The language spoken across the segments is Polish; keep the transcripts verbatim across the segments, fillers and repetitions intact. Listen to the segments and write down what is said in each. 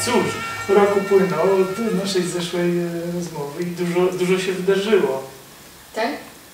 cóż, rok upłynął od naszej zeszłej rozmowy i dużo, dużo się wydarzyło. Tak?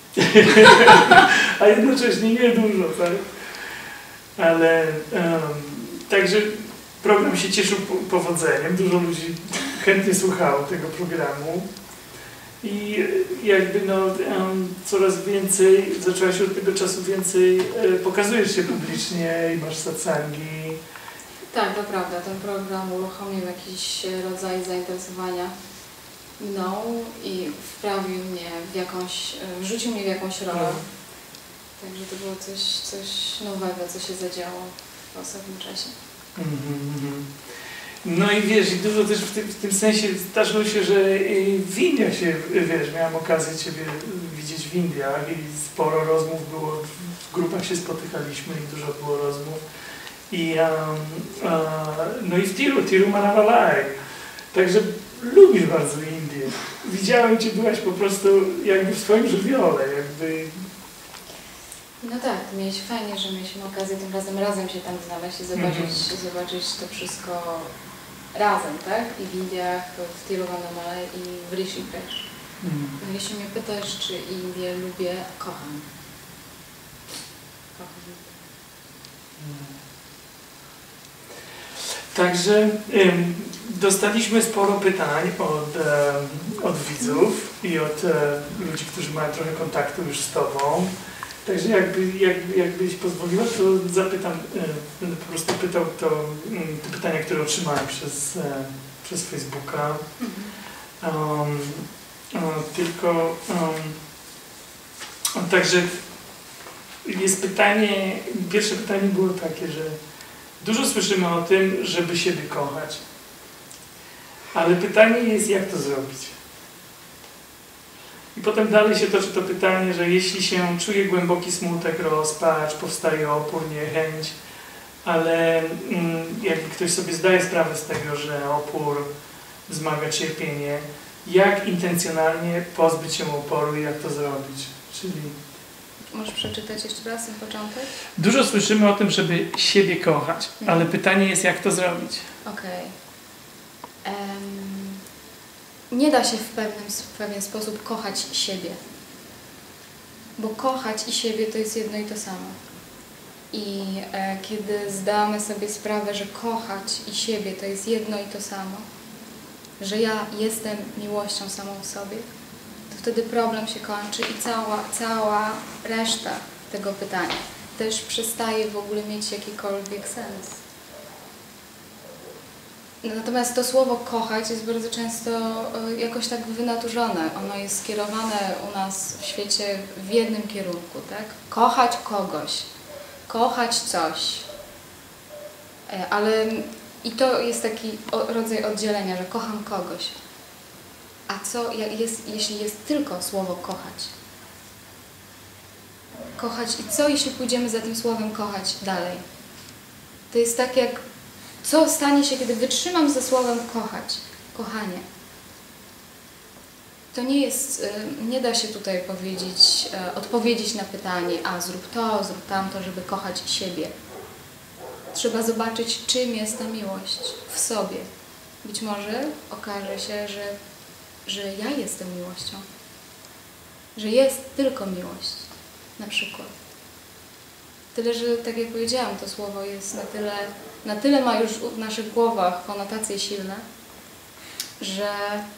A jednocześnie nie dużo, tak? Ale um, także program się cieszył powodzeniem, dużo ludzi chętnie słuchało tego programu i jakby no um, coraz więcej, zaczęłaś od tego czasu więcej, e, pokazujesz się publicznie i masz satsangi. Tak, to prawda, ten program uruchomił jakiś rodzaj zainteresowania mną i wprawił mnie w jakąś, wrzucił mnie w jakąś rolę. Mhm. Także to było coś, coś nowego, co się zadziało w ostatnim czasie. Mm-hmm. No i wiesz, i dużo też w tym, w tym sensie zdarzyło się, że w Indiach się, wiesz, miałam okazję Ciebie widzieć w Indiach i sporo rozmów było, w grupach się spotykaliśmy i dużo było rozmów. I, um, uh, no i w Tiru, Tiru Manavalai. Także lubisz bardzo Indię. Widziałem Cię, byłaś po prostu jakby w swoim żywiole, jakby... No tak, mieliśmy fajnie, że mieliśmy okazję tym razem razem się tam znaleźć i zobaczyć, mm-hmm. zobaczyć to wszystko razem, tak? I w Indiach, w Tiruvannamalai i w Rishikesh. Mm. No jeśli mnie pytasz, czy Indię lubię, kocham. Kocham. Mm. Także ym, dostaliśmy sporo pytań od, e, od widzów i od e, ludzi, którzy mają trochę kontaktu już z Tobą. Także jakby, jakby, jakbyś pozwoliła, to zapytam, e, będę po prostu pytał to, te pytania, które otrzymałem przez, e, przez Facebooka. Um, um, tylko um, także jest pytanie, pierwsze pytanie było takie, że dużo słyszymy o tym, żeby siebie kochać, ale pytanie jest, jak to zrobić. I potem dalej się toczy to pytanie, że jeśli się czuje głęboki smutek, rozpacz, powstaje opór, niechęć, ale mm, jakby ktoś sobie zdaje sprawę z tego, że opór wzmaga cierpienie, jak intencjonalnie pozbyć się oporu i jak to zrobić? Czyli... Możesz przeczytać jeszcze raz ten początek? Dużo słyszymy o tym, żeby siebie kochać, hmm. ale pytanie jest, jak to zrobić? Okej. Okay. Um, nie da się w, pewnym, w pewien sposób kochać siebie. Bo kochać i siebie to jest jedno i to samo. I e, kiedy zdamy sobie sprawę, że kochać i siebie to jest jedno i to samo, że ja jestem miłością samą w sobie, to wtedy problem się kończy i cała, cała reszta tego pytania też przestaje w ogóle mieć jakikolwiek sens. Natomiast to słowo kochać jest bardzo często jakoś tak wynaturzone. Ono jest skierowane u nas w świecie w jednym kierunku, tak? Kochać kogoś, kochać coś. Ale i to jest taki rodzaj oddzielenia, że kocham kogoś. A co jest, jeśli jest tylko słowo kochać? Kochać i co, jeśli pójdziemy za tym słowem kochać dalej? To jest tak jak, co stanie się, kiedy wytrzymam ze słowem kochać, kochanie. To nie jest, nie da się tutaj powiedzieć, odpowiedzieć na pytanie, a zrób to, zrób tamto, żeby kochać siebie. Trzeba zobaczyć, czym jest ta miłość w sobie. Być może okaże się, że że ja jestem miłością, że jest tylko miłość, na przykład. Tyle, że tak jak powiedziałam, to słowo jest na tyle, na tyle ma już w naszych głowach konotacje silne, że,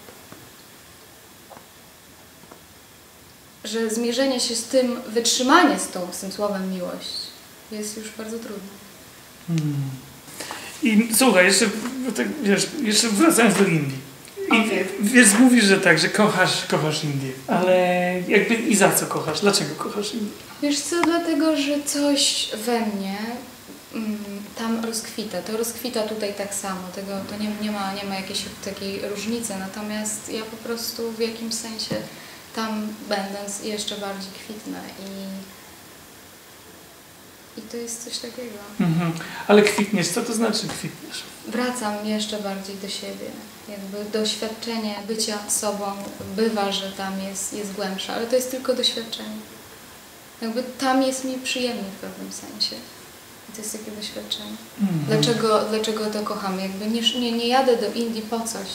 że zmierzenie się z tym, wytrzymanie z, tą, z tym słowem miłość jest już bardzo trudne. Hmm. I słuchaj, jeszcze, tak, wiesz, jeszcze wracając do Indii. I okay. Wiesz, mówisz, że tak, że kochasz, kochasz Indię, ale jakby i za co kochasz? Dlaczego kochasz Indię? Wiesz co, dlatego, że coś we mnie mm, tam rozkwita. To rozkwita tutaj tak samo. Tego, to nie, nie, ma, nie ma jakiejś takiej różnicy, natomiast ja po prostu w jakimś sensie tam będąc jeszcze bardziej kwitnę i, i to jest coś takiego. Mhm. Ale kwitniesz, co to znaczy kwitniesz? Wracam jeszcze bardziej do siebie. Jakby doświadczenie bycia sobą bywa, że tam jest, jest głębsze, ale to jest tylko doświadczenie. Jakby tam jest mi przyjemnie w pewnym sensie. I to jest takie doświadczenie. Mhm. Dlaczego, dlaczego to kochamy? Jakby nie, nie, nie jadę do Indii po coś.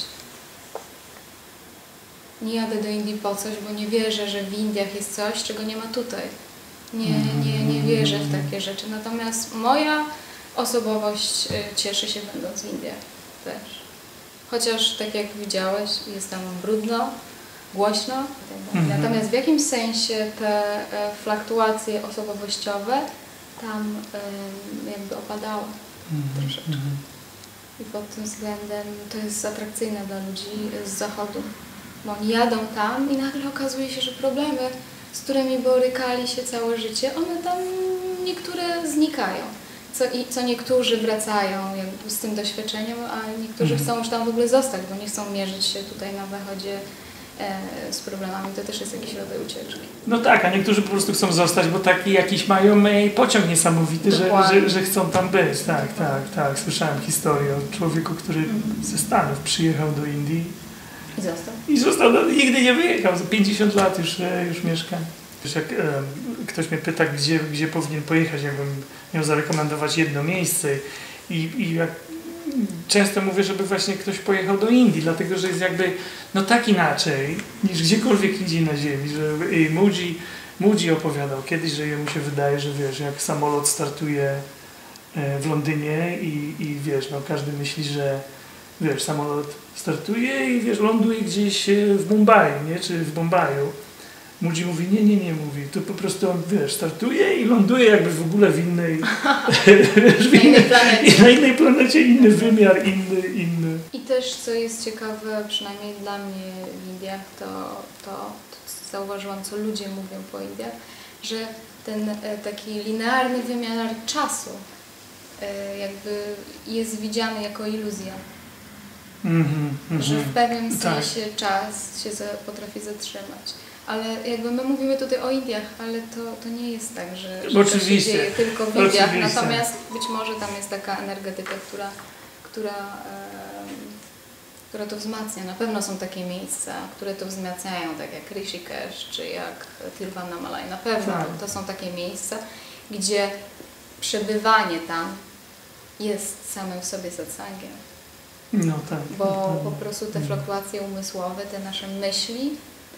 Nie jadę do Indii po coś, bo nie wierzę, że w Indiach jest coś, czego nie ma tutaj. Nie, nie, nie wierzę w takie rzeczy. Natomiast moja osobowość y, cieszy się będąc w Indiach też. Chociaż, tak jak widziałeś, jest tam brudno, głośno. Mhm. Natomiast w jakimś sensie te e, fluktuacje osobowościowe tam e, jakby opadały troszeczkę. Mhm. I pod tym względem to jest atrakcyjne dla ludzi z zachodu. Bo oni jadą tam i nagle okazuje się, że problemy, z którymi borykali się całe życie, one tam niektóre znikają. Co, i, co niektórzy wracają jakby z tym doświadczeniem, a niektórzy Mhm. chcą już tam w ogóle zostać, bo nie chcą mierzyć się tutaj na zachodzie e, z problemami. To też jest jakiś rodzaj ucieczki. No tak, a niektórzy po prostu chcą zostać, bo taki jakiś mają e, pociąg niesamowity, że, że, że chcą tam być. Tak, tak, tak. Słyszałem historię o człowieku, który Mhm. ze Stanów przyjechał do Indii I został. i został, no, nigdy nie wyjechał. Za pięćdziesiąt lat już, e, już mieszka. Wiesz, jak e, ktoś mnie pyta, gdzie, gdzie powinien pojechać, jakbym miał zarekomendować jedno miejsce i, i jak często mówię, żeby właśnie ktoś pojechał do Indii, dlatego że jest jakby no tak inaczej niż gdziekolwiek indziej na ziemi, że i Moody, Moody opowiadał kiedyś, że jemu się wydaje, że wiesz, jak samolot startuje e, w Londynie i, i wiesz, no każdy myśli, że wiesz, samolot startuje i wiesz, ląduje gdzieś e, w Mumbai, nie, czy w Bombaju. Moody mówi, nie, nie, nie, mówi, to po prostu on, wiesz, startuje i ląduje jakby w ogóle w innej, wiesz, w Na innej innej, planecie. na innej planecie, inny wymiar, inny, inny. I też, co jest ciekawe, przynajmniej dla mnie w Indiach, to, to, to zauważyłam, co ludzie mówią po Indiach, że ten e, taki linearny wymiar czasu e, jakby jest widziany jako iluzja. Mhm, Że w mhm. pewnym Tak. sensie czas się za, potrafi zatrzymać. Ale jakby my mówimy tutaj o Indiach, ale to, to nie jest tak, że, że to się Oczywiście. dzieje tylko w Indiach. Oczywiście. Natomiast być może tam jest taka energetyka, która, która, em, która to wzmacnia. Na pewno są takie miejsca, które to wzmacniają, tak jak Rishikesh czy jak Tiruvannamalai. Na pewno Tak. to, to są takie miejsca, gdzie przebywanie tam jest samym w sobie satsangiem. No tak. Bo no, po prostu te fluktuacje umysłowe, te nasze myśli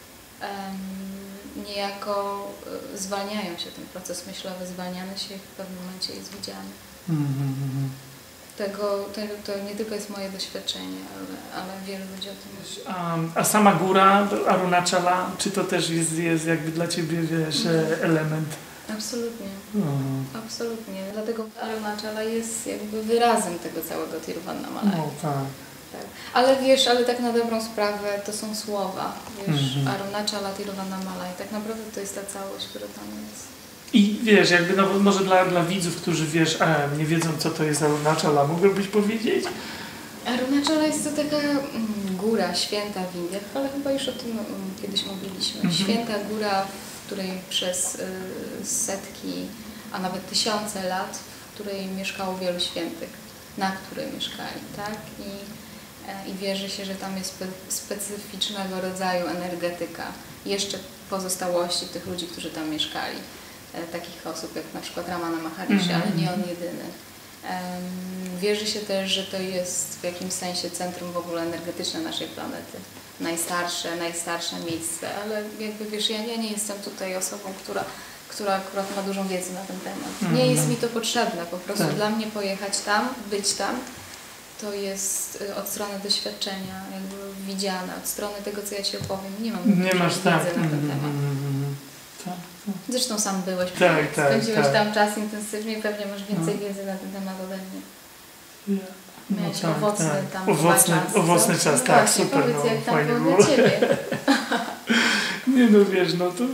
um, niejako e, zwalniają się, ten proces myślowy zwalniany się w pewnym momencie jest widziany. Mhm, mhm. Tego, tego, to nie tylko jest moje doświadczenie, ale, ale wielu ludzi o tym mówi. A, a sama góra, Arunachala, czy to też jest, jest jakby dla Ciebie, wiesz, e, element? Absolutnie, Mhm. absolutnie. Dlatego Arunachala jest jakby wyrazem tego całego Tiruvannamalai. No tak. Tak. Ale wiesz, ale tak na dobrą sprawę to są słowa. Wiesz, Mhm. Arunachala, Tiruvannamalai. Tak naprawdę to jest ta całość, która tam jest. I wiesz, jakby no, może dla, dla widzów, którzy wiesz, e, nie wiedzą, co to jest Arunachala, mógłbyś powiedzieć? Arunachala jest to taka mm, góra święta w Indiach, ale chyba już o tym mm, kiedyś mówiliśmy. Mhm. Święta góra, w której przez y, setki, a nawet tysiące lat, w której mieszkało wielu świętych, na której mieszkali, tak? I, e, i wierzy się, że tam jest spe, specyficznego rodzaju energetyka, jeszcze pozostałości tych ludzi, którzy tam mieszkali. E, takich osób jak na przykład Ramana Maharishi, Mhm. ale nie on jedyny. Um, wierzy się też, że to jest w jakimś sensie centrum w ogóle energetyczne naszej planety. Najstarsze, najstarsze miejsce, ale jakby wiesz, ja, ja nie jestem tutaj osobą, która, która akurat ma dużą wiedzę na ten temat. Mhm. Nie jest mi to potrzebne, po prostu Tak. dla mnie pojechać tam, być tam, to jest y, od strony doświadczenia, jakby widziane, od strony tego, co ja Ci opowiem. Nie mam Nie dużej masz wiedzy tak. na ten Mhm, temat. mhm, mhm. Tak, tak. Zresztą sam byłeś, Tak, tak, spędziłeś tak. tam czas intensywnie i pewnie masz więcej No. wiedzy na ten temat ode mnie. Ja. No Miałeś tak, owocny tak. tam Owocny, chyba czas. owocny co? czas, No tak, właśnie, super, powiedz, no, jak tam fajnie było było. dla Ciebie. Nie no wiesz, no to...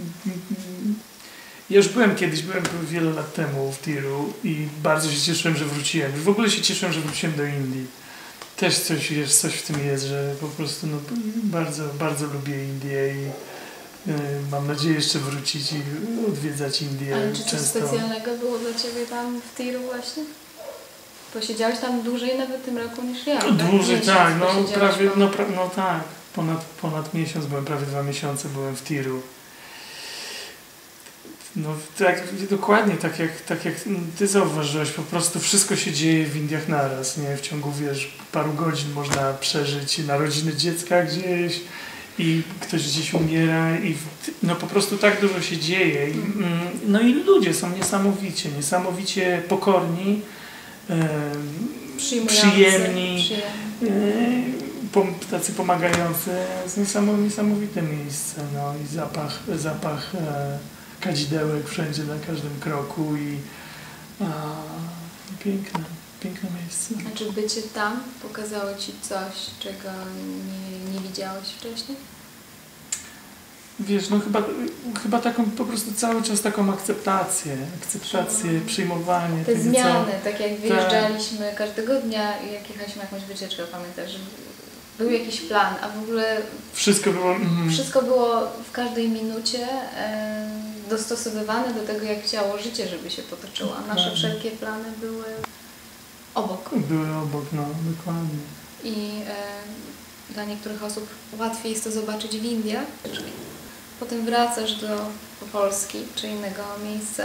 Ja już byłem kiedyś, byłem wiele lat temu w Tiru i bardzo się cieszyłem, że wróciłem. W ogóle się cieszyłem, że wróciłem do Indii. Też coś, wiesz, coś w tym jest, że po prostu no, bardzo, bardzo lubię Indię i y, mam nadzieję jeszcze wrócić i odwiedzać Indię Ale czy coś często. specjalnego było dla Ciebie tam w Tiru właśnie? Posiedziałeś tam dłużej nawet w tym roku niż ja. No, dłużej, Miesiąc tak, no posiedziałeś prawie, po- no, pra, no tak, ponad, ponad miesiąc byłem, prawie dwa miesiące byłem w Tiru. No tak, dokładnie tak jak, tak jak ty zauważyłeś, po prostu wszystko się dzieje w Indiach naraz, nie? W ciągu, wiesz, paru godzin można przeżyć narodziny dziecka gdzieś i ktoś gdzieś umiera i no po prostu tak dużo się dzieje. I, no i ludzie są niesamowicie, niesamowicie pokorni, e, przyjemni, e, pom, tacy pomagający. Jest niesamowite miejsce, no i zapach, zapach e, kadzidełek wszędzie, na każdym kroku i a, piękne, piękne miejsce. A czy bycie tam pokazało Ci coś, czego nie, nie widziałeś wcześniej? Wiesz, no chyba, chyba taką po prostu cały czas taką akceptację, akceptację, przyjmowanie. Te tego, zmiany, co... tak jak wyjeżdżaliśmy tak. każdego dnia, jak jechaliśmy jakąś wycieczkę, pamiętasz, że był jakiś plan, a w ogóle wszystko było, mm. wszystko było w każdej minucie e, dostosowywane do tego, jak chciało życie, żeby się potoczyło, a nasze wszelkie plany były obok. Były obok, no, dokładnie. I e, dla niektórych osób łatwiej jest to zobaczyć w Indiach, czyli potem wracasz do Polski czy innego miejsca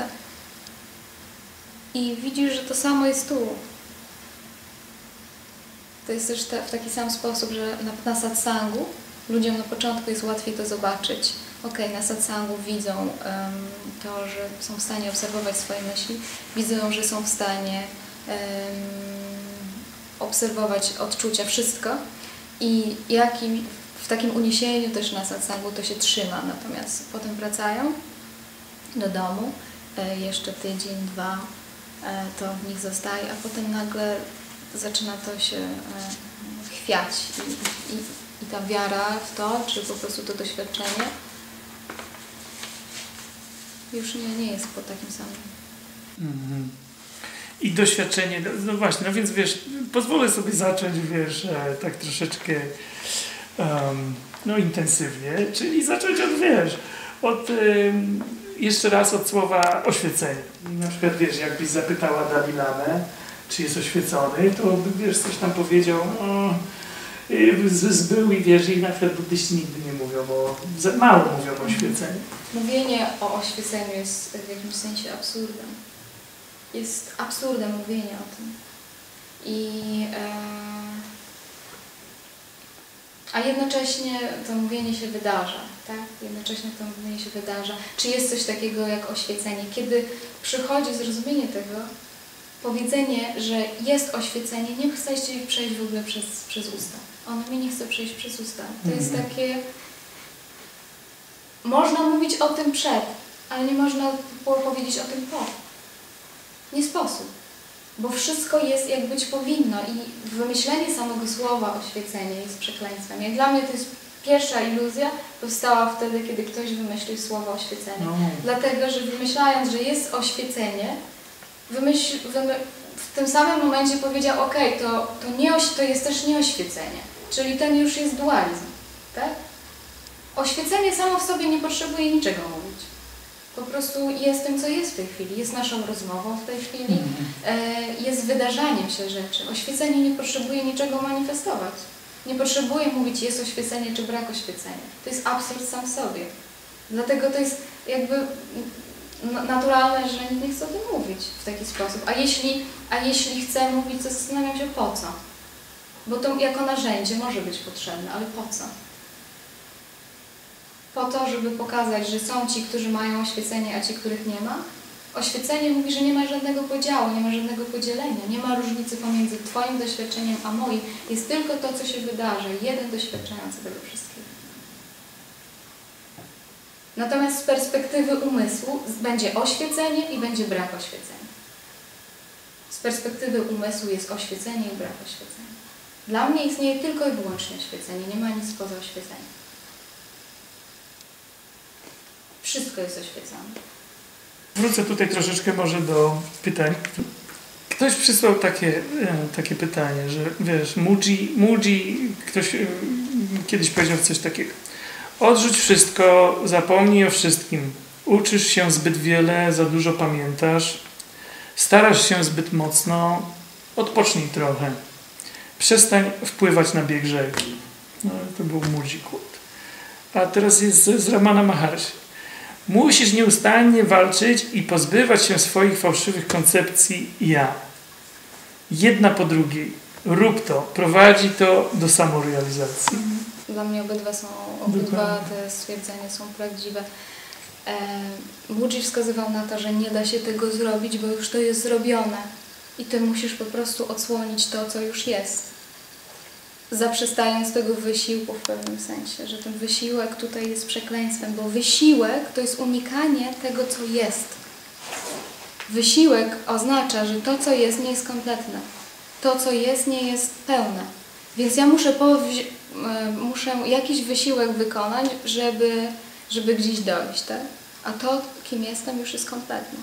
i widzisz, że to samo jest tu. To jest też ta, w taki sam sposób, że na, na satsangu ludziom na początku jest łatwiej to zobaczyć. Okej, okay, na satsangu widzą um, to, że są w stanie obserwować swoje myśli, widzą, że są w stanie um, obserwować odczucia, wszystko i jakim, w takim uniesieniu też na satsangu to się trzyma, natomiast potem wracają do domu, e, jeszcze tydzień, dwa, e, to w nich zostaje, a potem nagle zaczyna to się e, chwiać i, i, i ta wiara w to, czy po prostu to doświadczenie już nie, nie jest po takim samym. Mm-hmm. I doświadczenie, no właśnie, no więc wiesz, pozwolę sobie zacząć, wiesz, e, tak troszeczkę um, no intensywnie, czyli zacząć od, wiesz, od um, jeszcze raz od słowa oświecenie. Na przykład, wiesz, jakbyś zapytała Dalai Lamę, czy jest oświecony, to by, wiesz, coś tam powiedział, o, zbył i wiesz, i na przykład buddyści nigdy nie mówią o, mało mówią o oświeceniu. Mówienie o oświeceniu jest w jakimś sensie absurdem. Jest absurdem mówienie o tym. I, e, a jednocześnie to mówienie się wydarza, tak? Jednocześnie to mówienie się wydarza. Czy jest coś takiego jak oświecenie? Kiedy przychodzi zrozumienie tego, powiedzenie, że jest oświecenie, nie chce się przejść w ogóle przez, przez usta. Ono mi nie chce przejść przez usta. To jest takie... Można mówić o tym przed, ale nie można powiedzieć o tym po. Nie sposób. Bo wszystko jest jak być powinno i wymyślenie samego słowa oświecenie jest przekleństwem. Jak dla mnie to jest pierwsza iluzja, powstała wtedy, kiedy ktoś wymyślił słowo oświecenie. No. Dlatego, że wymyślając, że jest oświecenie, wymyśl, wymy, w tym samym momencie powiedział, ok, to, to, nie, to jest też nieoświecenie. Czyli ten już jest dualizm. Tak? Oświecenie samo w sobie nie potrzebuje niczego mówić. Po prostu jest tym, co jest w tej chwili. Jest naszą rozmową w tej chwili. E, jest wydarzaniem się rzeczy. Oświecenie nie potrzebuje niczego manifestować. Nie potrzebuje mówić, jest oświecenie czy brak oświecenia. To jest absurd sam w sobie. Dlatego to jest jakby naturalne, że nikt nie chce o tym mówić w taki sposób. A jeśli, a jeśli chce mówić, to zastanawiam się po co. Bo to jako narzędzie może być potrzebne, ale po co? Po to, żeby pokazać, że są ci, którzy mają oświecenie, a ci, których nie ma. Oświecenie mówi, że nie ma żadnego podziału, nie ma żadnego podzielenia, nie ma różnicy pomiędzy twoim doświadczeniem a moim. Jest tylko to, co się wydarzy, jeden doświadczający tego wszystkiego. Natomiast z perspektywy umysłu będzie oświecenie i będzie brak oświecenia. Z perspektywy umysłu jest oświecenie i brak oświecenia. Dla mnie istnieje tylko i wyłącznie oświecenie, nie ma nic poza oświeceniem. Wszystko jest oświecone. Wrócę tutaj troszeczkę może do pytań. Ktoś przysłał takie, takie pytanie, że wiesz, Mooji, Mooji ktoś kiedyś powiedział coś takiego. Odrzuć wszystko, zapomnij o wszystkim. Uczysz się zbyt wiele, za dużo pamiętasz. Starasz się zbyt mocno. Odpocznij trochę. Przestań wpływać na bieg rzeki. No, to był Mooji quote. A teraz jest z Ramana Maharshi. Musisz nieustannie walczyć i pozbywać się swoich fałszywych koncepcji ja. Jedna po drugiej. Rób to. Prowadzi to do samorealizacji. Dla mnie obydwa są, obydwa te stwierdzenia są prawdziwe. E, Moody wskazywał na to, że nie da się tego zrobić, bo już to jest zrobione. I ty musisz po prostu odsłonić to, co już jest. Zaprzestając tego wysiłku w pewnym sensie, że ten wysiłek tutaj jest przekleństwem, bo wysiłek to jest unikanie tego, co jest. Wysiłek oznacza, że to, co jest, nie jest kompletne. To, co jest, nie jest pełne. Więc ja muszę, powzi- muszę jakiś wysiłek wykonać, żeby, żeby gdzieś dojść, tak? A to, kim jestem, już jest kompletne.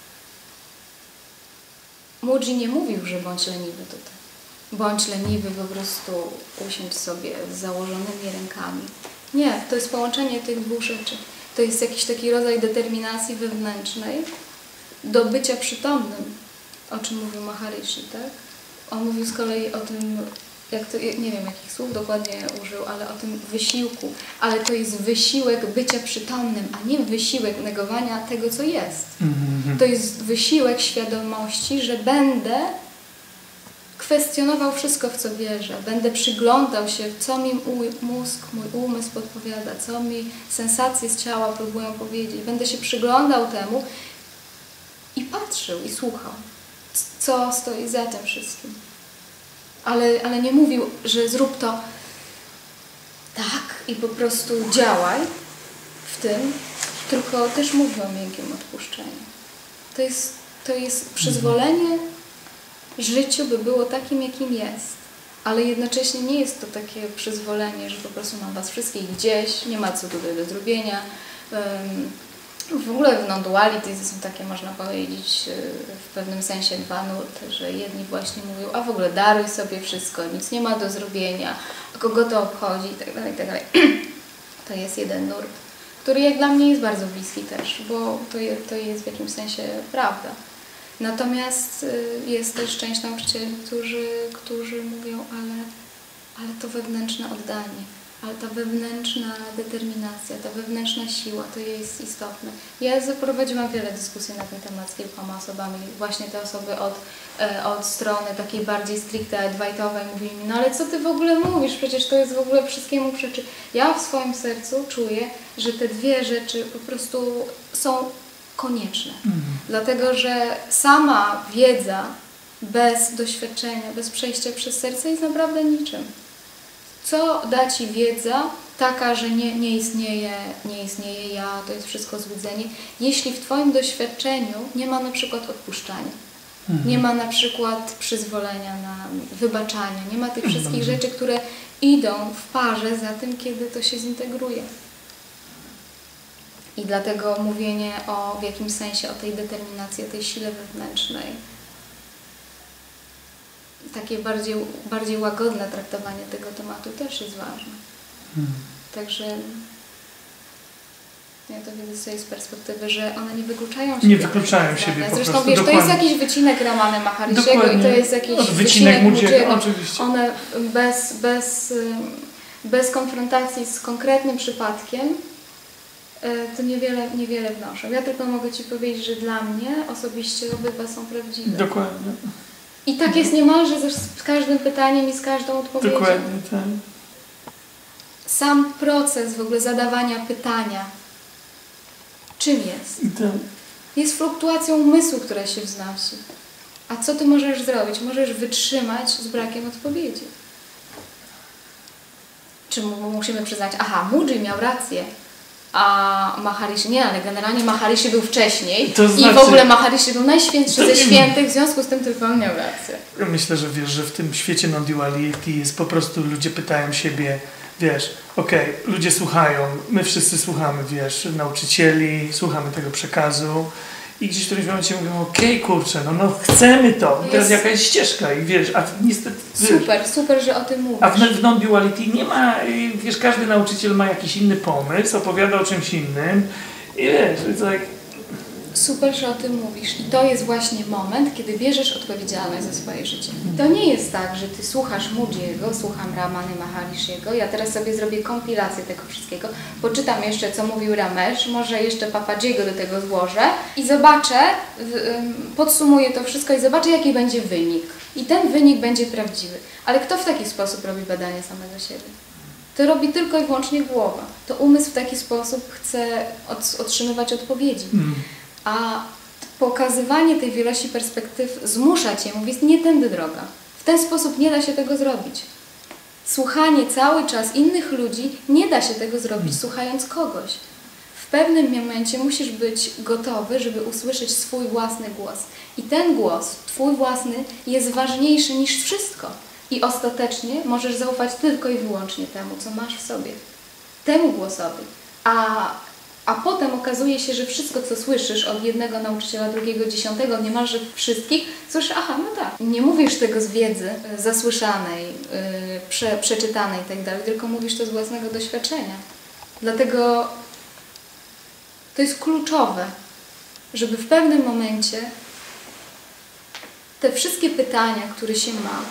Moody nie mówił, że bądź leniwy tutaj. Bądź leniwy, po prostu usiądź sobie z założonymi rękami. Nie, to jest połączenie tych dwóch rzeczy. To jest jakiś taki rodzaj determinacji wewnętrznej do bycia przytomnym, o czym mówił Maharishi, tak? On mówił z kolei o tym, jak to, nie wiem jakich słów dokładnie użył, ale o tym wysiłku. Ale to jest wysiłek bycia przytomnym, a nie wysiłek negowania tego, co jest. Mm-hmm. To jest wysiłek świadomości, że będę kwestionował wszystko, w co wierzę. Będę przyglądał się, co mi mój mózg, mój umysł podpowiada, co mi sensacje z ciała próbują powiedzieć. Będę się przyglądał temu i patrzył i słuchał, co stoi za tym wszystkim. Ale, ale nie mówił, że zrób to tak i po prostu działaj w tym, tylko też mówił o miękkim odpuszczeniu. To jest, to jest przyzwolenie życiu, by było takim, jakim jest. Ale jednocześnie nie jest to takie przyzwolenie, że po prostu mam was wszystkich gdzieś, nie ma co tutaj do zrobienia. W ogóle w non-duality są takie, można powiedzieć, w pewnym sensie dwa nurty, że jedni właśnie mówią, a w ogóle daruj sobie wszystko, nic nie ma do zrobienia, a kogo to obchodzi itd., itd. To jest jeden nurt, który jak dla mnie jest bardzo bliski też, bo to jest, to jest w jakimś sensie prawda. Natomiast jest też część nauczycieli, którzy, którzy mówią, ale, ale to wewnętrzne oddanie, ale ta wewnętrzna determinacja, ta wewnętrzna siła, to jest istotne. Ja zaprowadziłam wiele dyskusji na ten temat z kilkoma osobami. Właśnie te osoby od, od strony takiej bardziej stricte advaitowej mówili mi, no ale co ty w ogóle mówisz? Przecież to jest w ogóle wszystkiemu przeczy. Ja w swoim sercu czuję, że te dwie rzeczy po prostu są konieczne. Mhm. Dlatego, że sama wiedza bez doświadczenia, bez przejścia przez serce jest naprawdę niczym. Co da ci wiedza taka, że nie, nie, istnieje, nie istnieje ja, to jest wszystko złudzenie, jeśli w twoim doświadczeniu nie ma na przykład odpuszczania, mhm. nie ma na przykład przyzwolenia na wybaczanie, nie ma tych wszystkich mhm. rzeczy, które idą w parze za tym, kiedy to się zintegruje. I dlatego mówienie o, w jakimś sensie o tej determinacji, o tej sile wewnętrznej, takie bardziej, bardziej łagodne traktowanie tego tematu też jest ważne. Hmm. Także ja to widzę z tej perspektywy, że one nie wykluczają siebie. Nie wykluczają siebie po Zresztą prostu, wiesz, dokładnie. to jest jakiś wycinek Ramany Maharishiego i to jest jakiś Od wycinek Moody'ego. Oczywiście. One bez, bez, bez konfrontacji z konkretnym przypadkiem to niewiele, niewiele wnoszą. Ja tylko mogę ci powiedzieć, że dla mnie osobiście obydwa są prawdziwe. Dokładnie. I tak jest niemalże z każdym pytaniem i z każdą odpowiedzią. Dokładnie, tak. Sam proces w ogóle zadawania pytania, czym jest? Tak. Jest fluktuacją umysłu, która się wznosi. A co ty możesz zrobić? Możesz wytrzymać z brakiem odpowiedzi. Czy musimy przyznać, aha, Moody miał rację, a Maharishi nie, ale generalnie Maharishi był wcześniej to znaczy, i w ogóle Maharishi był najświętszy ze świętych, w związku z tym tylko on miał rację. Myślę, że wiesz, że w tym świecie non-duality jest po prostu, ludzie pytają siebie, wiesz, okej, okay, ludzie słuchają, my wszyscy słuchamy, wiesz, nauczycieli, słuchamy tego przekazu i gdzieś w którymś momencie mówią, okej, okay, kurczę, no, no chcemy to, jest. Teraz jakaś ścieżka i wiesz, a niestety... Wiesz, super, super, że o tym mówisz. A w, w non-duality nie ma, wiesz, każdy nauczyciel ma jakiś inny pomysł, opowiada o czymś innym i wiesz, it's like, Super, że o tym mówisz. I to jest właśnie moment, kiedy bierzesz odpowiedzialność za swoje życie. To nie jest tak, że ty słuchasz Moody'ego, słucham Ramany Maharishiego, ja teraz sobie zrobię kompilację tego wszystkiego, poczytam jeszcze, co mówił Ramesh, może jeszcze Papadziego do tego złożę i zobaczę, podsumuję to wszystko i zobaczę, jaki będzie wynik. I ten wynik będzie prawdziwy. Ale kto w taki sposób robi badanie samego siebie? To robi tylko i wyłącznie głowa. To umysł w taki sposób chce otrzymywać odpowiedzi. Mm. A pokazywanie tej wielości perspektyw zmusza Cię, mówić, nie tędy droga. W ten sposób nie da się tego zrobić. Słuchanie cały czas innych ludzi, nie da się tego zrobić słuchając kogoś. W pewnym momencie musisz być gotowy, żeby usłyszeć swój własny głos. I ten głos, Twój własny, jest ważniejszy niż wszystko. I ostatecznie możesz zaufać tylko i wyłącznie temu, co masz w sobie. Temu głosowi. A A potem okazuje się, że wszystko, co słyszysz od jednego nauczyciela, drugiego, dziesiątego, niemalże wszystkich, słyszysz, aha, no tak. Nie mówisz tego z wiedzy zasłyszanej, yy, prze, przeczytanej i tak dalej, tylko mówisz to z własnego doświadczenia. Dlatego to jest kluczowe, żeby w pewnym momencie te wszystkie pytania, które się ma,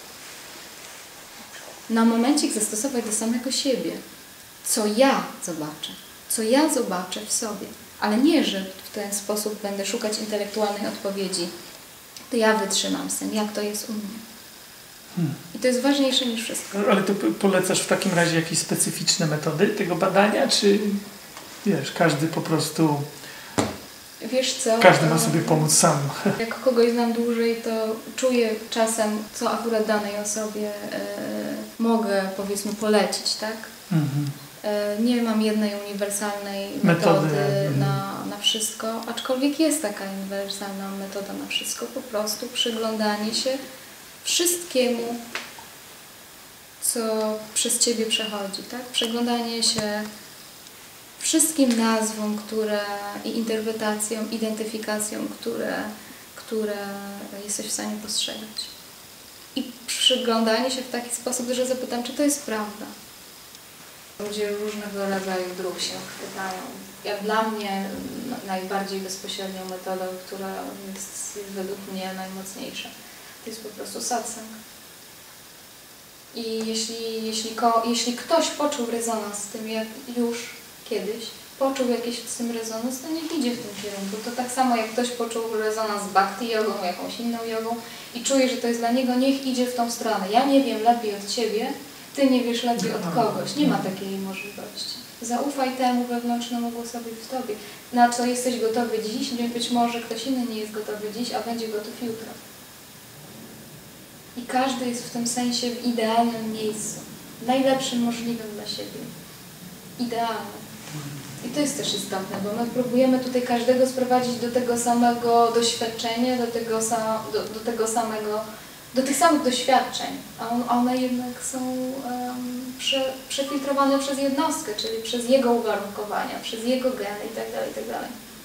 na momencik zastosować do samego siebie. Co ja zobaczę. Co ja zobaczę w sobie, ale nie, że w ten sposób będę szukać intelektualnej odpowiedzi. To ja wytrzymam z tym, jak to jest u mnie. Hmm. I to jest ważniejsze niż wszystko. Ale to polecasz w takim razie jakieś specyficzne metody tego badania, czy wiesz, każdy po prostu... Wiesz co? Każdy ma sobie pomóc sam. Jak kogoś znam dłużej, to czuję czasem, co akurat danej osobie yy, mogę, powiedzmy, polecić, tak? Mhm. Nie mam jednej uniwersalnej metody, metody na, na wszystko, aczkolwiek jest taka uniwersalna metoda na wszystko, po prostu przyglądanie się wszystkiemu, co przez Ciebie przechodzi, tak? Przyglądanie się wszystkim nazwom, które i interpretacjom, identyfikacjom, które, które jesteś w stanie postrzegać. I przyglądanie się w taki sposób, że zapytam, czy to jest prawda. Ludzie różnego rodzaju dróg się chwytają. Jak dla mnie najbardziej bezpośrednią metodą, która jest, jest według mnie najmocniejsza, to jest po prostu satsang. I jeśli, jeśli, ko, jeśli ktoś poczuł rezonans z tym jak już kiedyś, poczuł jakiś z tym rezonans, to niech idzie w tym kierunku. To tak samo jak ktoś poczuł rezonans z bhakti jogą, jakąś inną jogą i czuje, że to jest dla niego, niech idzie w tą stronę. Ja nie wiem lepiej od Ciebie, Ty nie wiesz lepiej od kogoś. Nie ma takiej możliwości. Zaufaj temu wewnętrznemu głosowi w Tobie. Na co jesteś gotowy dziś, być może ktoś inny nie jest gotowy dziś, a będzie gotów jutro. I każdy jest w tym sensie w idealnym miejscu. Najlepszym możliwym dla siebie. Idealnym. I to jest też istotne, bo my próbujemy tutaj każdego sprowadzić do tego samego doświadczenia, do tego, sam, do, do tego samego do tych samych doświadczeń, a on, one jednak są um, prze, przefiltrowane przez jednostkę, czyli przez jego uwarunkowania, przez jego geny itd. itd.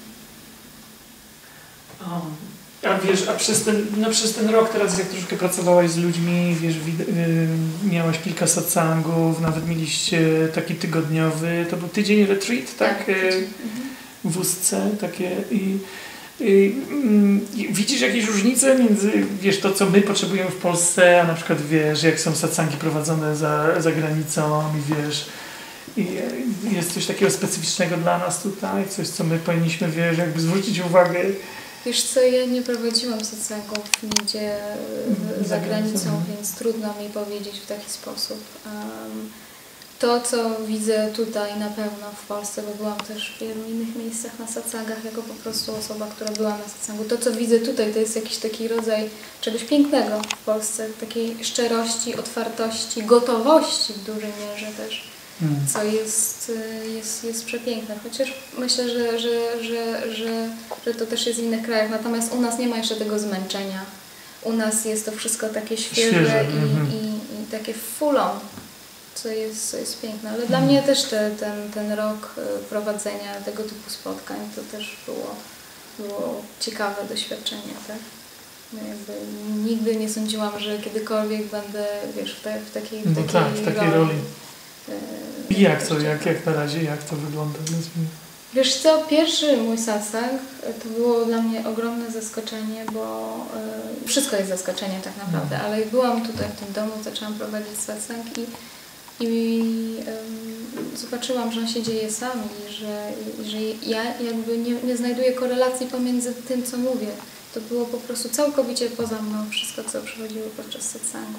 A wiesz, a przez ten, no przez ten rok teraz, jak troszkę pracowałaś z ludźmi, wiesz, wid, y, miałaś kilka satsangów, nawet mieliście taki tygodniowy, to był tydzień retreat, tak? tak tydzień. Mhm. W Ustce takie i widzisz jakieś różnice między, wiesz, to co my potrzebujemy w Polsce, a na przykład wiesz, jak są satsangi prowadzone za, za granicą i wiesz, i jest coś takiego specyficznego dla nas tutaj, coś co my powinniśmy, wiesz, jakby zwrócić uwagę. Wiesz co, ja nie prowadziłam satsangów nigdzie za, za granicą, więc trudno mi powiedzieć w taki sposób. Um, To, co widzę tutaj na pewno w Polsce, bo byłam też w wielu innych miejscach na satsangach, jako po prostu osoba, która była na satsangu. To, co widzę tutaj, to jest jakiś taki rodzaj czegoś pięknego w Polsce, takiej szczerości, otwartości, gotowości w dużej mierze też, hmm. co jest, jest, jest przepiękne. Chociaż myślę, że, że, że, że, że to też jest w innych krajach, natomiast u nas nie ma jeszcze tego zmęczenia. U nas jest to wszystko takie świeże, świeże. I, mm-hmm. i, i takie full on. Co jest, co jest piękne, ale dla mnie też te, ten, ten rok prowadzenia tego typu spotkań to też było, było ciekawe doświadczenie, tak? No jakby nigdy nie sądziłam, że kiedykolwiek będę, wiesz, w, te, w takiej, no takiej, tak, w takiej roli. roli. I jak to, jak, jak na razie, jak to wygląda? Wiesz co, pierwszy mój satsang to było dla mnie ogromne zaskoczenie, bo y, wszystko jest zaskoczeniem tak naprawdę, Mhm. ale jak byłam tutaj w tym domu, zaczęłam prowadzić satsang i, i y, zobaczyłam, że on się dzieje sam i że, i, że ja jakby nie, nie znajduję korelacji pomiędzy tym, co mówię. To było po prostu całkowicie poza mną wszystko, co przychodziło podczas satsangu.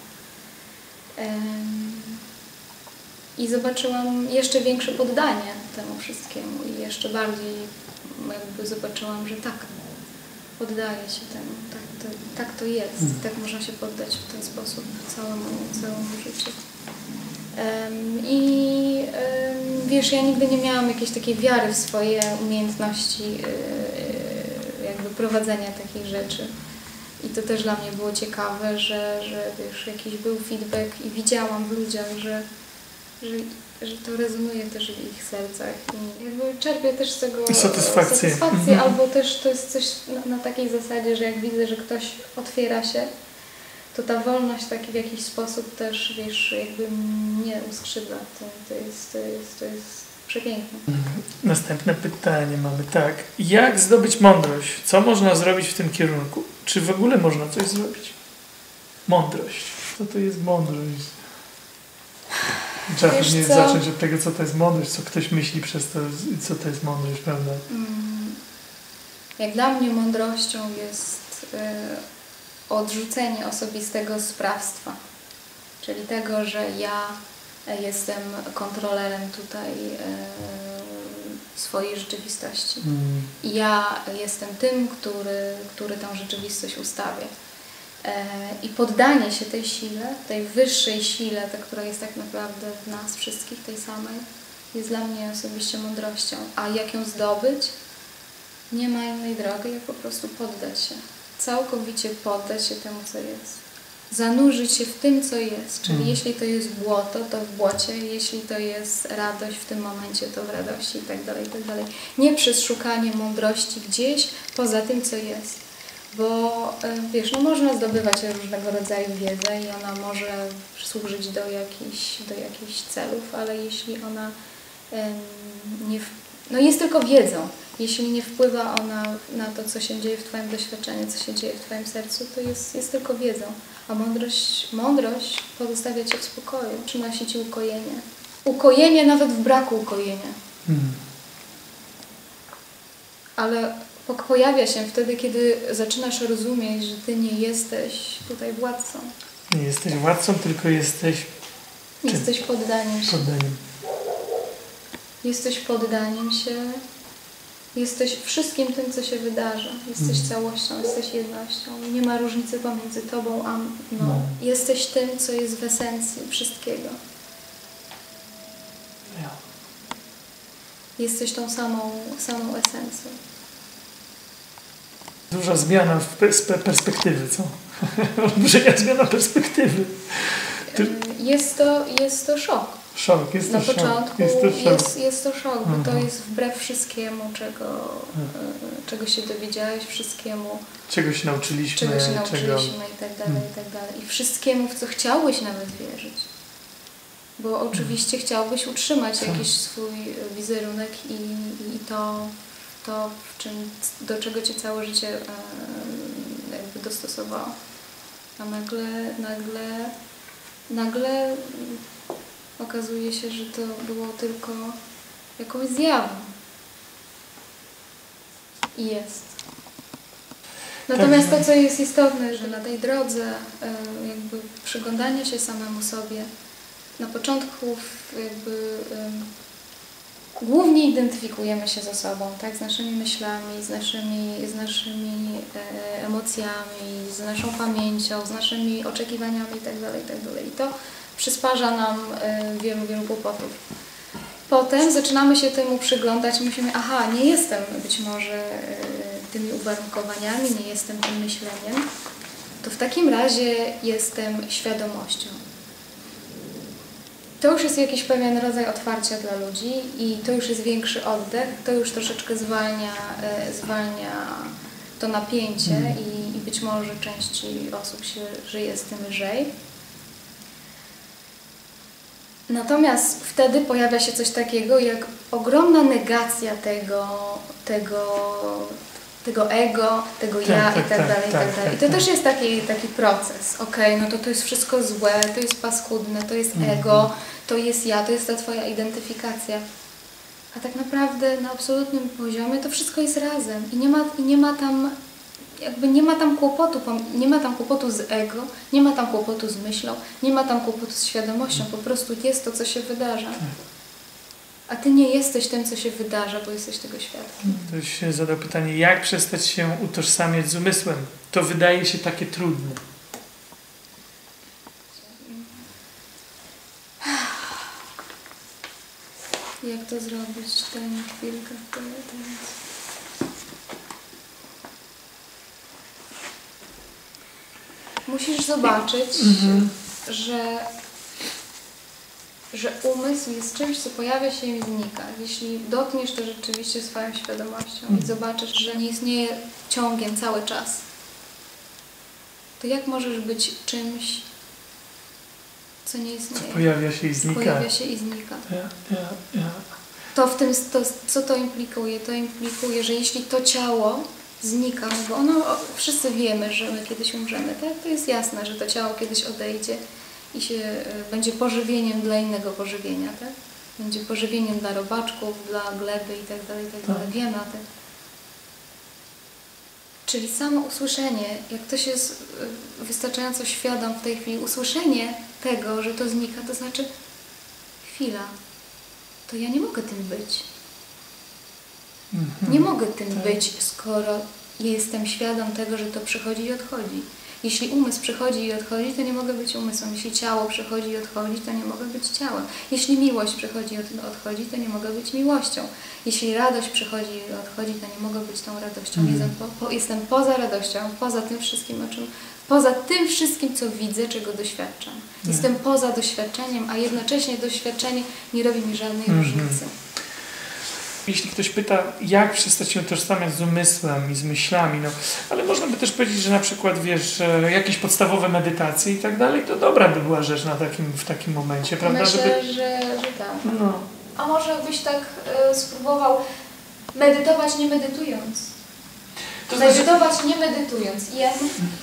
Ym, I zobaczyłam jeszcze większe poddanie temu wszystkiemu i jeszcze bardziej jakby zobaczyłam, że tak, poddaję się temu, tak to, tak to jest, Mm. tak można się poddać w ten sposób całemu, całemu życiu. Um, I um, wiesz, ja nigdy nie miałam jakiejś takiej wiary w swoje umiejętności yy, jakby prowadzenia takich rzeczy. I to też dla mnie było ciekawe, że, że wiesz, jakiś był feedback i widziałam w ludziach, że Że, że to rezonuje też w ich sercach i jakby czerpię też z tego satysfakcję, satysfakcję mhm. albo też to jest coś na, na takiej zasadzie, że jak widzę, że ktoś otwiera się, to ta wolność taki w jakiś sposób też, wiesz, jakby mnie uskrzydla. To, to, jest, to, jest, to jest przepiękne. Następne pytanie mamy tak. Jak zdobyć mądrość? Co można zrobić w tym kierunku? Czy w ogóle można coś zrobić? Mądrość. Co to jest mądrość? Trzeba Wiesz pewnie co? zacząć od tego, co to jest mądrość, co ktoś myśli przez to, co to jest mądrość, prawda? Mm. Jak dla mnie mądrością jest y, odrzucenie osobistego sprawstwa. Czyli tego, że ja jestem kontrolerem tutaj y, swojej rzeczywistości. Mm. I ja jestem tym, który, który tę rzeczywistość ustawia. I poddanie się tej sile, tej wyższej sile, ta, która jest tak naprawdę w nas wszystkich, tej samej, jest dla mnie osobiście mądrością. A jak ją zdobyć? Nie ma innej drogi, jak po prostu poddać się. Całkowicie poddać się temu, co jest. Zanurzyć się w tym, co jest. Czyli Mm. jeśli to jest błoto, to w błocie. Jeśli to jest radość w tym momencie, to w radości i tak dalej, i tak dalej. Nie przez szukanie mądrości gdzieś poza tym, co jest. Bo wiesz, no można zdobywać różnego rodzaju wiedzę i ona może służyć do jakichś, do jakichś celów, ale jeśli ona em, nie, w, no jest tylko wiedzą, jeśli nie wpływa ona na to, co się dzieje w Twoim doświadczeniu, co się dzieje w Twoim sercu, to jest, jest tylko wiedzą. A mądrość, mądrość pozostawia Cię w spokoju, przynosi Ci ukojenie. Ukojenie nawet w braku ukojenia. Mm. Ale pojawia się wtedy, kiedy zaczynasz rozumieć, że Ty nie jesteś tutaj władcą. Nie jesteś władcą, tylko jesteś Jesteś poddaniem się. poddaniem. Jesteś poddaniem się. Jesteś wszystkim tym, co się wydarza. Jesteś Mm. całością, jesteś jednością. Nie ma różnicy pomiędzy Tobą a mną. No. Jesteś tym, co jest w esencji wszystkiego. Ja. Jesteś tą samą, samą esencją. Duża zmiana w pers- perspektywy, co? Olbrzymia zmiana perspektywy. Ty... Jest to, jest to szok. Szok, jest to Na szok. początku Jest to szok. jest, jest to szok, bo to Mhm. jest wbrew wszystkiemu, czego, e, czego się dowiedziałeś, wszystkiemu, Czego się nauczyliśmy, czego się czego... nauczyliśmy i tak dalej, i tak dalej. I wszystkiemu, w co chciałbyś nawet wierzyć. Bo oczywiście chciałbyś utrzymać Co? jakiś swój wizerunek i, i to, to w czym, do czego Cię całe życie e, jakby dostosowało. A nagle, nagle, nagle okazuje się, że to było tylko jakąś zjawą. I jest. Natomiast to, co jest istotne, że na tej drodze e, jakby przyglądania się samemu sobie, na początku jakby um, głównie identyfikujemy się ze sobą, tak, z naszymi myślami, z naszymi, z naszymi e, emocjami, z naszą pamięcią, z naszymi oczekiwaniami itd., itd. I to przysparza nam e, wielu, wielu kłopotów. Potem zaczynamy się temu przyglądać i myślimy, aha, nie jestem być może e, tymi uwarunkowaniami, nie jestem tym myśleniem, to w takim razie jestem świadomością. To już jest jakiś pewien rodzaj otwarcia dla ludzi i to już jest większy oddech, to już troszeczkę zwalnia, e, zwalnia to napięcie Mm. i, i być może części osób się żyje z tym lżej. Natomiast wtedy pojawia się coś takiego jak ogromna negacja tego, tego, tego ego, tego Tak, ja tak, i tak tak, dalej, i tak, tak dalej. I tak, to tak. też jest taki, taki proces. Okej, no to to jest wszystko złe, to jest paskudne, to jest Mhm. ego, to jest ja, to jest ta twoja identyfikacja. A tak naprawdę na absolutnym poziomie to wszystko jest razem i nie ma, i nie ma tam jakby nie ma tam kłopotu, pom- nie ma tam kłopotu z ego, nie ma tam kłopotu z myślą, nie ma tam kłopotu z świadomością, po prostu jest to, co się wydarza. A ty nie jesteś tym, co się wydarza, bo jesteś tego świadkiem. Ktoś się zadał pytanie, jak przestać się utożsamiać z umysłem? To wydaje się takie trudne. Jak to zrobić? Daj mi chwilkę. Teraz. Musisz zobaczyć, Mhm. że, że umysł jest czymś, co pojawia się i znika. Jeśli dotkniesz to rzeczywiście swoją świadomością i zobaczysz, że nie istnieje ciągiem cały czas, to jak możesz być czymś, co nie Co istnieje? pojawia się i znika. Pojawia się i znika. Ja, ja, ja. To w tym, to, co to implikuje? To implikuje, że jeśli to ciało znika, no bo ono, wszyscy wiemy, że my kiedyś umrzemy, tak? To jest jasne, że to ciało kiedyś odejdzie i się y, będzie pożywieniem dla innego pożywienia, tak? Będzie pożywieniem dla robaczków, dla gleby i tak dalej, i tak dalej. Wiemy o tym. Czyli samo usłyszenie, jak ktoś jest y, wystarczająco świadom w tej chwili, usłyszenie tego, że to znika, to znaczy chwila, to ja nie mogę tym być. Mhm. Nie mogę tym Tak. być, skoro jestem świadom tego, że to przychodzi i odchodzi. Jeśli umysł przychodzi i odchodzi, to nie mogę być umysłem. Jeśli ciało przychodzi i odchodzi, to nie mogę być ciałem. Jeśli miłość przychodzi i od- odchodzi, to nie mogę być miłością. Jeśli radość przychodzi i odchodzi, to nie mogę być tą radością. Mhm. Jestem, po, po, jestem poza radością, poza tym wszystkim, o czym, poza tym wszystkim, co widzę, czego doświadczam. Jestem poza doświadczeniem, a jednocześnie doświadczenie nie robi mi żadnej Mhm. różnicy. Jeśli ktoś pyta, jak przestać się utożsamiać z umysłem i z myślami, no, ale można by też powiedzieć, że na przykład, wiesz, e, jakieś podstawowe medytacje i tak dalej, to dobra by była rzecz na takim, w takim momencie, prawda? Myślę, Żeby... że, że tak. No. A może byś tak y, spróbował medytować nie medytując? To znaczy, Medytować nie medytując. Jem.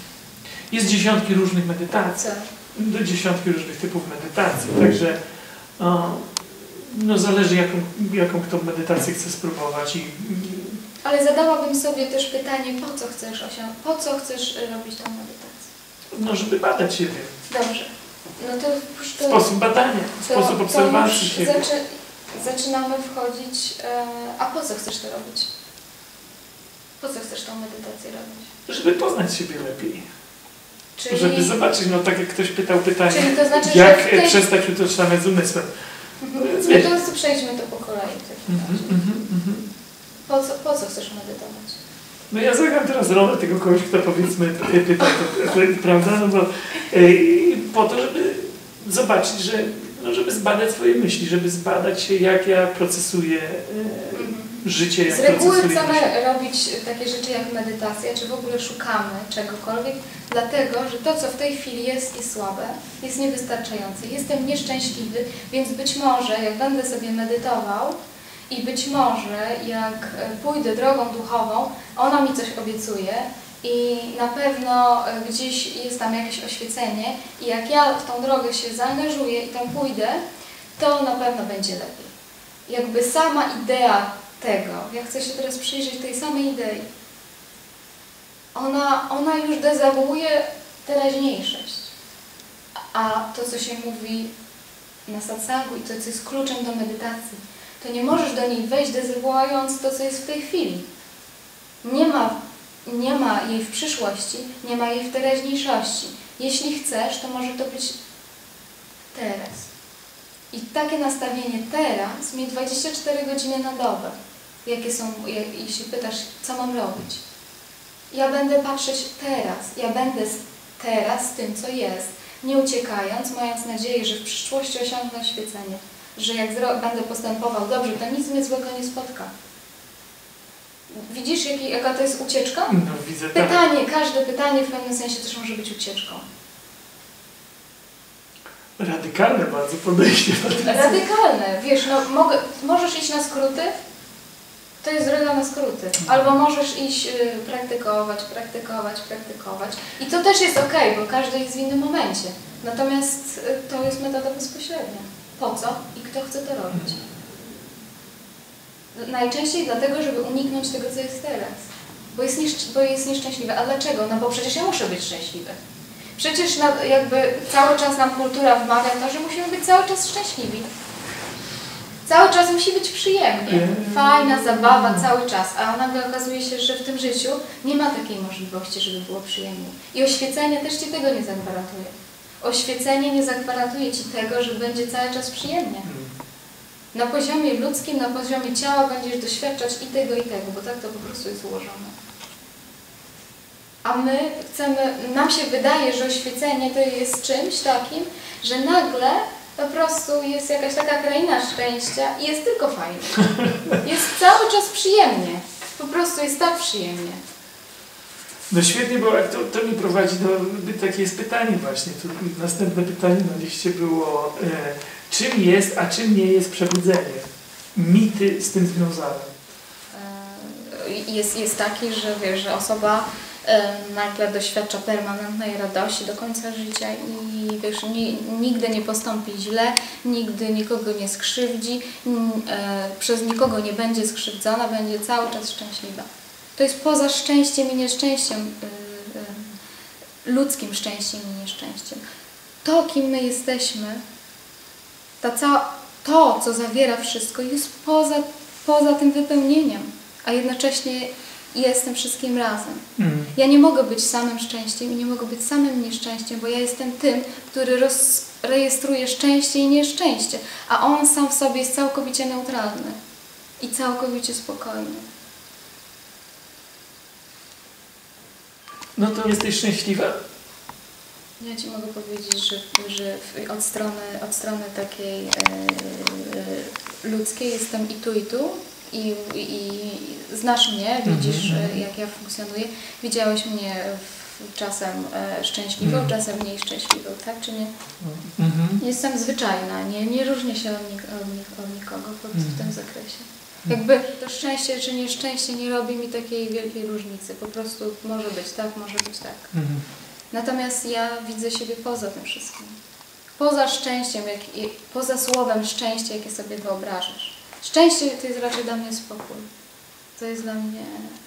jest dziesiątki różnych medytacji, Co? do dziesiątki różnych typów medytacji, także o, no zależy jaką, jaką kto medytację chce spróbować i Ale zadałabym sobie też pytanie, po co chcesz osiągnąć, po co chcesz y, robić tą medytację? no, żeby badać siebie. Dobrze. No to już to, Sposób badania, to, sposób to obserwacji już siebie. zaczy, zaczynamy wchodzić. E, a po co chcesz to robić? Po co chcesz tą medytację robić? Żeby poznać siebie lepiej. Czyli, Żeby zobaczyć, no tak jak ktoś pytał pytanie, czyli to znaczy, że jak w tej... przestać utożsamiać z umysłem. Mhm. Więc No wiesz. to po prostu przejdźmy to po kolei. w takim Mhm, razie. mhm, mhm. Po co, po co chcesz medytować? No ja zagram teraz rolę tego kogoś, kto powiedzmy py- pyta to, prawda? No bo y, po to, żeby zobaczyć, że no, żeby zbadać swoje myśli, żeby zbadać się, jak ja procesuję y, życie, jak Z reguły procesuję chcemy myśli. robić takie rzeczy jak medytacja, czy w ogóle szukamy czegokolwiek, dlatego, że to, co w tej chwili jest, jest słabe, jest niewystarczające. Jestem nieszczęśliwy, więc być może, jak będę sobie medytował i być może, jak pójdę drogą duchową, ona mi coś obiecuje i na pewno gdzieś jest tam jakieś oświecenie i jak ja w tą drogę się zaangażuję i tam pójdę, to na pewno będzie lepiej. Jakby sama idea tego, ja chcę się teraz przyjrzeć tej samej idei, ona, ona już dezawuuje teraźniejszość. A to, co się mówi na satsangu i to, co jest kluczem do medytacji, to nie możesz do niej wejść dezawuując to, co jest w tej chwili. Nie ma, nie ma jej w przyszłości, nie ma jej w teraźniejszości. Jeśli chcesz, to może to być teraz. I takie nastawienie teraz mieć dwadzieścia cztery godziny na dobę. Jakie są, jak, jeśli pytasz, co mam robić? Ja będę patrzeć teraz, ja będę z, teraz z tym, co jest, nie uciekając, mając nadzieję, że w przyszłości osiągnę oświecenie, że jak zro- będę postępował dobrze, to nic mnie złego nie spotka. Widzisz, jaki, jaka to jest ucieczka? No widzę tak. Pytanie, każde pytanie w pewnym sensie też może być ucieczką. Radykalne bardzo podejście. Radykalne, wiesz, no mogę, możesz iść na skróty, to jest droga na skróty. Albo możesz iść y, praktykować, praktykować, praktykować. I to też jest okej, bo każdy jest w innym momencie. Natomiast y, to jest metoda bezpośrednia. Po co i kto chce to robić? Najczęściej dlatego, żeby uniknąć tego, co jest teraz. Bo jest, nieszcz- bo jest nieszczęśliwe. A dlaczego? No bo przecież ja muszę być szczęśliwy. Przecież na, jakby cały czas nam kultura wmawia to, że musimy być cały czas szczęśliwi. Cały czas musi być przyjemnie. Fajna zabawa cały czas. A nagle okazuje się, że w tym życiu nie ma takiej możliwości, żeby było przyjemnie. I oświecenie też Ci tego nie zagwarantuje. Oświecenie nie zagwarantuje Ci tego, że będzie cały czas przyjemnie. Na poziomie ludzkim, na poziomie ciała będziesz doświadczać i tego, i tego, bo tak to po prostu jest ułożone. A my chcemy, nam się wydaje, że oświecenie to jest czymś takim, że nagle po prostu jest jakaś taka kraina szczęścia i jest tylko fajnie. Jest cały czas przyjemnie. Po prostu jest tak przyjemnie. No świetnie, bo to, to mi prowadzi do, takie jest pytanie właśnie. To następne pytanie na liście było, e, czym jest, a czym nie jest przebudzenie? Mity z tym związane. Jest, jest taki, że wiesz, że osoba e, nagle doświadcza permanentnej radości do końca życia i wiesz, ni, nigdy nie postąpi źle, nigdy nikogo nie skrzywdzi, n, e, przez nikogo nie będzie skrzywdzona, będzie cały czas szczęśliwa. To jest poza szczęściem i nieszczęściem, y, y, ludzkim szczęściem i nieszczęściem. To, kim my jesteśmy, ta cała, to, co zawiera wszystko, jest poza, poza tym wypełnieniem, a jednocześnie jestem wszystkim razem. Mm. Ja nie mogę być samym szczęściem i nie mogę być samym nieszczęściem, bo ja jestem tym, który roz, rejestruje szczęście i nieszczęście, a on sam w sobie jest całkowicie neutralny i całkowicie spokojny. No to jesteś szczęśliwa? Ja Ci mogę powiedzieć, że, że od, strony, od strony takiej e, e, ludzkiej jestem i tu, i tu. I, i, i znasz mnie, widzisz mm-hmm. jak ja funkcjonuję. Widziałeś mnie w, czasem e, szczęśliwą, mm. czasem mniej szczęśliwą, tak czy nie? Mm-hmm. Jestem zwyczajna, nie, nie różnię się od, nik od, nik od nikogo po, mm. w tym zakresie. Jakby to szczęście czy nieszczęście nie robi mi takiej wielkiej różnicy. Po prostu może być tak, może być tak. Mhm. Natomiast ja widzę siebie poza tym wszystkim. Poza szczęściem, jak, poza słowem szczęście, jakie sobie wyobrażasz. Szczęście to jest raczej dla mnie spokój. To jest dla mnie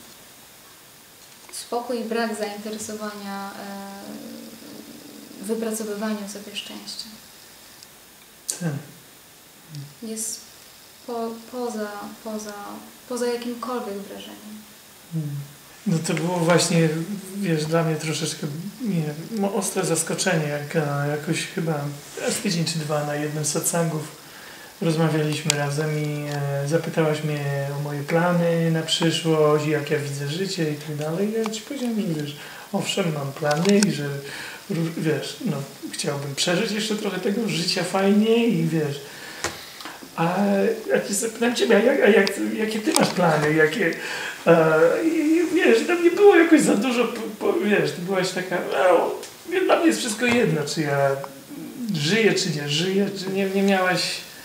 spokój i brak zainteresowania e, wypracowywaniem sobie szczęścia. Hmm. Jest Po, poza, poza, poza jakimkolwiek wrażeniem. No to było właśnie, wiesz, dla mnie troszeczkę nie, ostre zaskoczenie, jak jakoś chyba raz tydzień czy dwa na jednym z satsangów rozmawialiśmy razem i e, zapytałaś mnie o moje plany na przyszłość, jak ja widzę życie i tak dalej. Ja Ci powiedziałem, że wiesz, owszem, mam plany i że wiesz, no, chciałbym przeżyć jeszcze trochę tego życia fajnie i wiesz, a jak się zapytam Ciebie, a, jak, a jak, jakie Ty masz plany? Jakie, e, i, wiesz, tam nie było jakoś za dużo, po, wiesz, Ty byłaś taka, no, dla mnie jest wszystko jedno, czy ja żyję, czy nie żyję, czy nie, nie miałaś...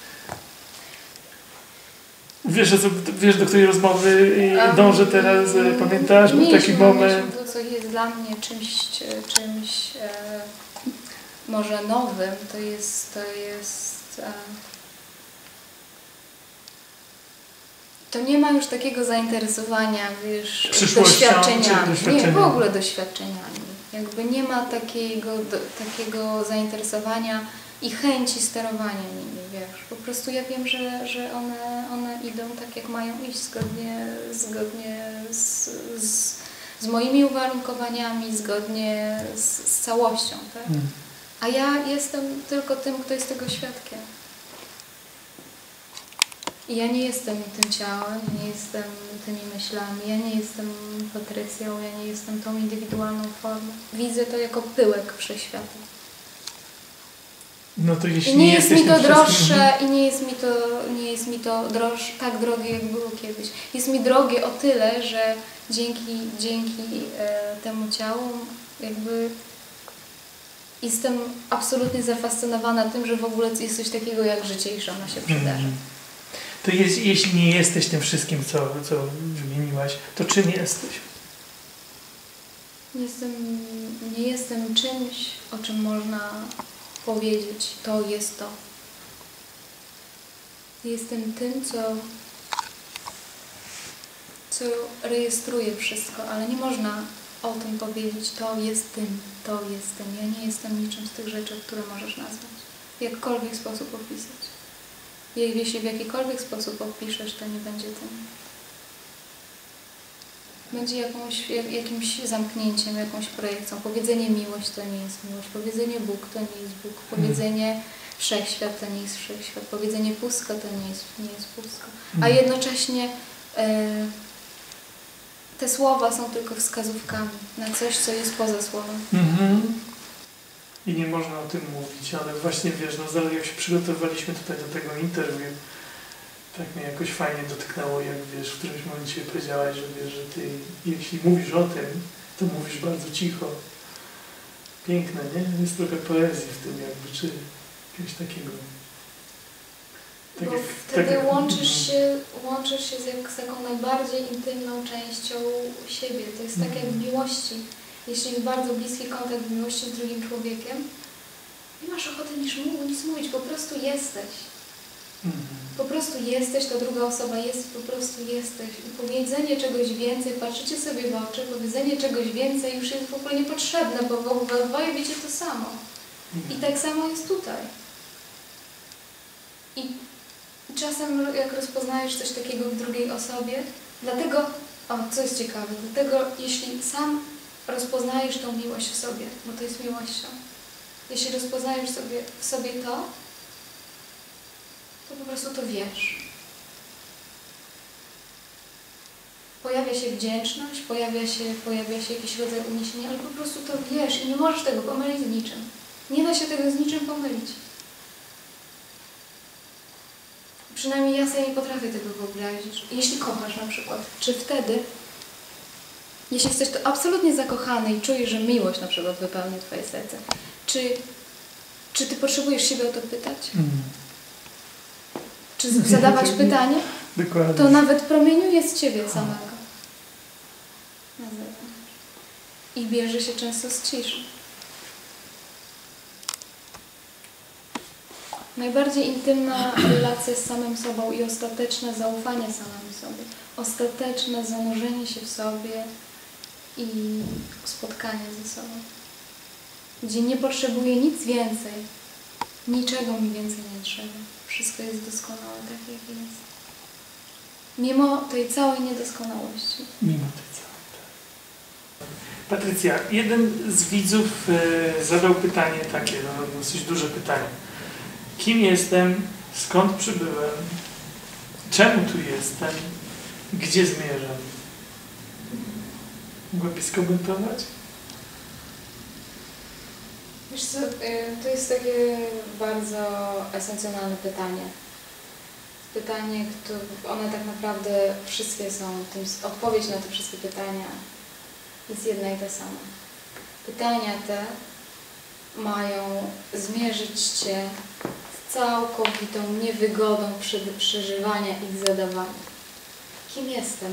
Wiesz, co, wiesz, do której rozmowy dążę teraz, um, pamiętasz? Był taki moment... To, co jest dla mnie czymś, czymś e, może nowym, to jest... To jest e, to nie ma już takiego zainteresowania, wiesz, doświadczeniami. Nie, w ogóle doświadczeniami. Jakby nie ma takiego, do, takiego zainteresowania i chęci sterowania nimi, wiesz. Po prostu ja wiem, że, że one, one idą tak, jak mają iść, zgodnie, zgodnie z, z, z moimi uwarunkowaniami, zgodnie z, z całością, tak? Hmm. A ja jestem tylko tym, kto jest tego świadkiem. I ja nie jestem tym ciałem, nie jestem tymi myślami, ja nie jestem Patrycją, ja nie jestem tą indywidualną formą. Widzę to jako pyłek wszechświata. No to jeśli I nie nie jest mi to droższe i nie jest mi to, nie jest mi to droż, tak drogie, jak było kiedyś. Jest mi drogie o tyle, że dzięki, dzięki e, temu ciału jakby Jestem absolutnie zafascynowana tym, że w ogóle jest coś takiego jak życie i że ono się przydarza. Mhm. To jest, jeśli nie jesteś tym wszystkim, co, co wymieniłaś, to czym jesteś? Jestem, nie jestem czymś, o czym można powiedzieć, to jest to. Jestem tym, co, co rejestruje wszystko, ale nie można o tym powiedzieć, to jest tym, to jestem. Ja nie jestem niczym z tych rzeczy, które możesz nazwać. W jakikolwiek sposób opisać. Jeśli w jakikolwiek sposób opiszesz, to nie będzie tym. Będzie jakąś, jak, jakimś zamknięciem, jakąś projekcją. Powiedzenie miłość to nie jest miłość. Powiedzenie Bóg to nie jest Bóg. Powiedzenie wszechświat to nie jest wszechświat. Powiedzenie pustka to nie jest, nie jest pustka. A jednocześnie e, te słowa są tylko wskazówkami na coś, co jest poza słowem. Mhm. I nie można o tym mówić, ale właśnie wiesz, no jak się przygotowywaliśmy tutaj do tego interwiu, tak mnie jakoś fajnie dotknęło, jak wiesz, w którymś momencie powiedziałaś, że wiesz, że ty, jeśli mówisz o tym, to mówisz bardzo cicho. Piękne, nie? Jest trochę poezji w tym jakby, czy jakiegoś takiego... Tak Bo jak, wtedy tak, łączysz się, łączysz się z, jak, z taką najbardziej intymną częścią siebie. To jest tak jak w miłości. Jeśli jest bardzo bliski kontakt w miłości z drugim człowiekiem, nie masz ochoty niż mu, nic mówić, po prostu jesteś. Po prostu jesteś, ta druga osoba jest, po prostu jesteś. I powiedzenie czegoś więcej, patrzycie sobie w oczy, powiedzenie czegoś więcej już jest w ogóle niepotrzebne, bo we dwoje wiecie to samo. I tak samo jest tutaj. I czasem jak rozpoznajesz coś takiego w drugiej osobie, dlatego, o, co jest ciekawe, dlatego jeśli sam rozpoznajesz tą miłość w sobie, bo to jest miłością, jeśli rozpoznajesz sobie, w sobie to, to po prostu to wiesz. Pojawia się wdzięczność, pojawia się, pojawia się jakiś rodzaj uniesienia, ale po prostu to wiesz i nie możesz tego pomylić z niczym. Nie da się tego z niczym pomylić. Przynajmniej ja sobie nie potrafię tego wyobrazić. Jeśli kochasz na przykład, czy wtedy, jeśli jesteś to absolutnie zakochany i czujesz, że miłość na przykład wypełnia twoje serce, czy, czy ty potrzebujesz siebie o to pytać? Mm. Czy zadawać pytanie? Dokładnie. To nawet promieniuje z ciebie samego. Na zewnątrz. I bierze się często z ciszy. Najbardziej intymna relacja z samym sobą i ostateczne zaufanie samemu sobie. Ostateczne zanurzenie się w sobie i spotkanie ze sobą. Gdzie nie potrzebuję nic więcej. Niczego mi więcej nie trzeba. Wszystko jest doskonałe, tak jak jest. Mimo tej całej niedoskonałości. Mimo tej całej, tak. Patrycja, jeden z widzów e, zadał pytanie takie, no, dosyć duże pytanie. Kim jestem? Skąd przybyłem? Czemu tu jestem? Gdzie zmierzam? Mogłabyś skomentować? Wiesz co, to jest takie bardzo esencjonalne pytanie. Pytanie, które one tak naprawdę wszystkie są, odpowiedź na te wszystkie pytania jest jedna i ta sama. Pytania te mają zmierzyć Cię z całkowitą niewygodą przeżywania ich zadawania. Kim jestem?